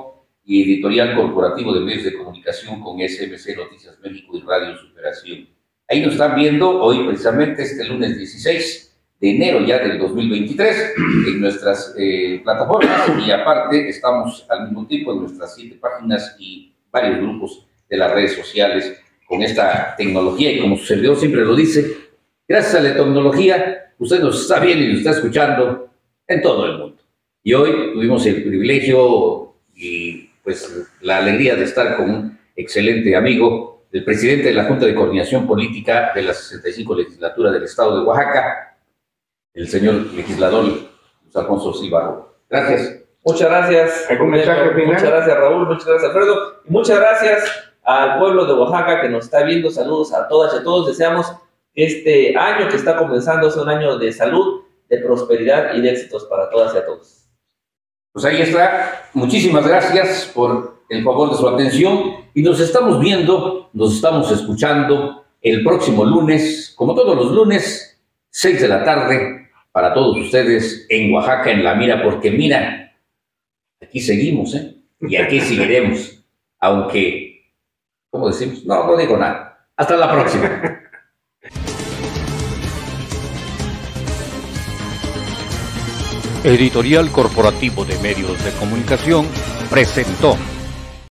y editorial corporativo de medios de comunicación con S M C Noticias México y Radio Superación. Ahí nos están viendo hoy precisamente este lunes dieciséis de enero ya del dos mil veintitrés en nuestras eh, plataformas, y aparte estamos al mismo tiempo en nuestras siete páginas y varios grupos de las redes sociales con esta tecnología, y como su servidor siempre lo dice, gracias a la tecnología usted nos está viendo y nos está escuchando en todo el mundo. Y hoy tuvimos el privilegio y pues la alegría de estar con un excelente amigo, el presidente de la Junta de Coordinación Política de la sesenta y cinco Legislatura del Estado de Oaxaca, el señor legislador Luis Alfonso Cibarro. Gracias. Muchas gracias. Muchas gracias, Raúl. Muchas gracias, Alfredo. Y muchas gracias al pueblo de Oaxaca que nos está viendo. Saludos a todas y a todos. Deseamos que este año que está comenzando sea un año de salud, de prosperidad y de éxitos para todas y a todos. Pues ahí está. Muchísimas gracias por el favor de su atención y nos estamos viendo, nos estamos escuchando el próximo lunes, como todos los lunes, seis de la tarde, para todos ustedes en Oaxaca en la Mira, porque mira, aquí seguimos, ¿eh? Y aquí seguiremos, aunque, ¿cómo decimos? No, no digo nada. Hasta la próxima. Editorial Corporativo de Medios de Comunicación presentó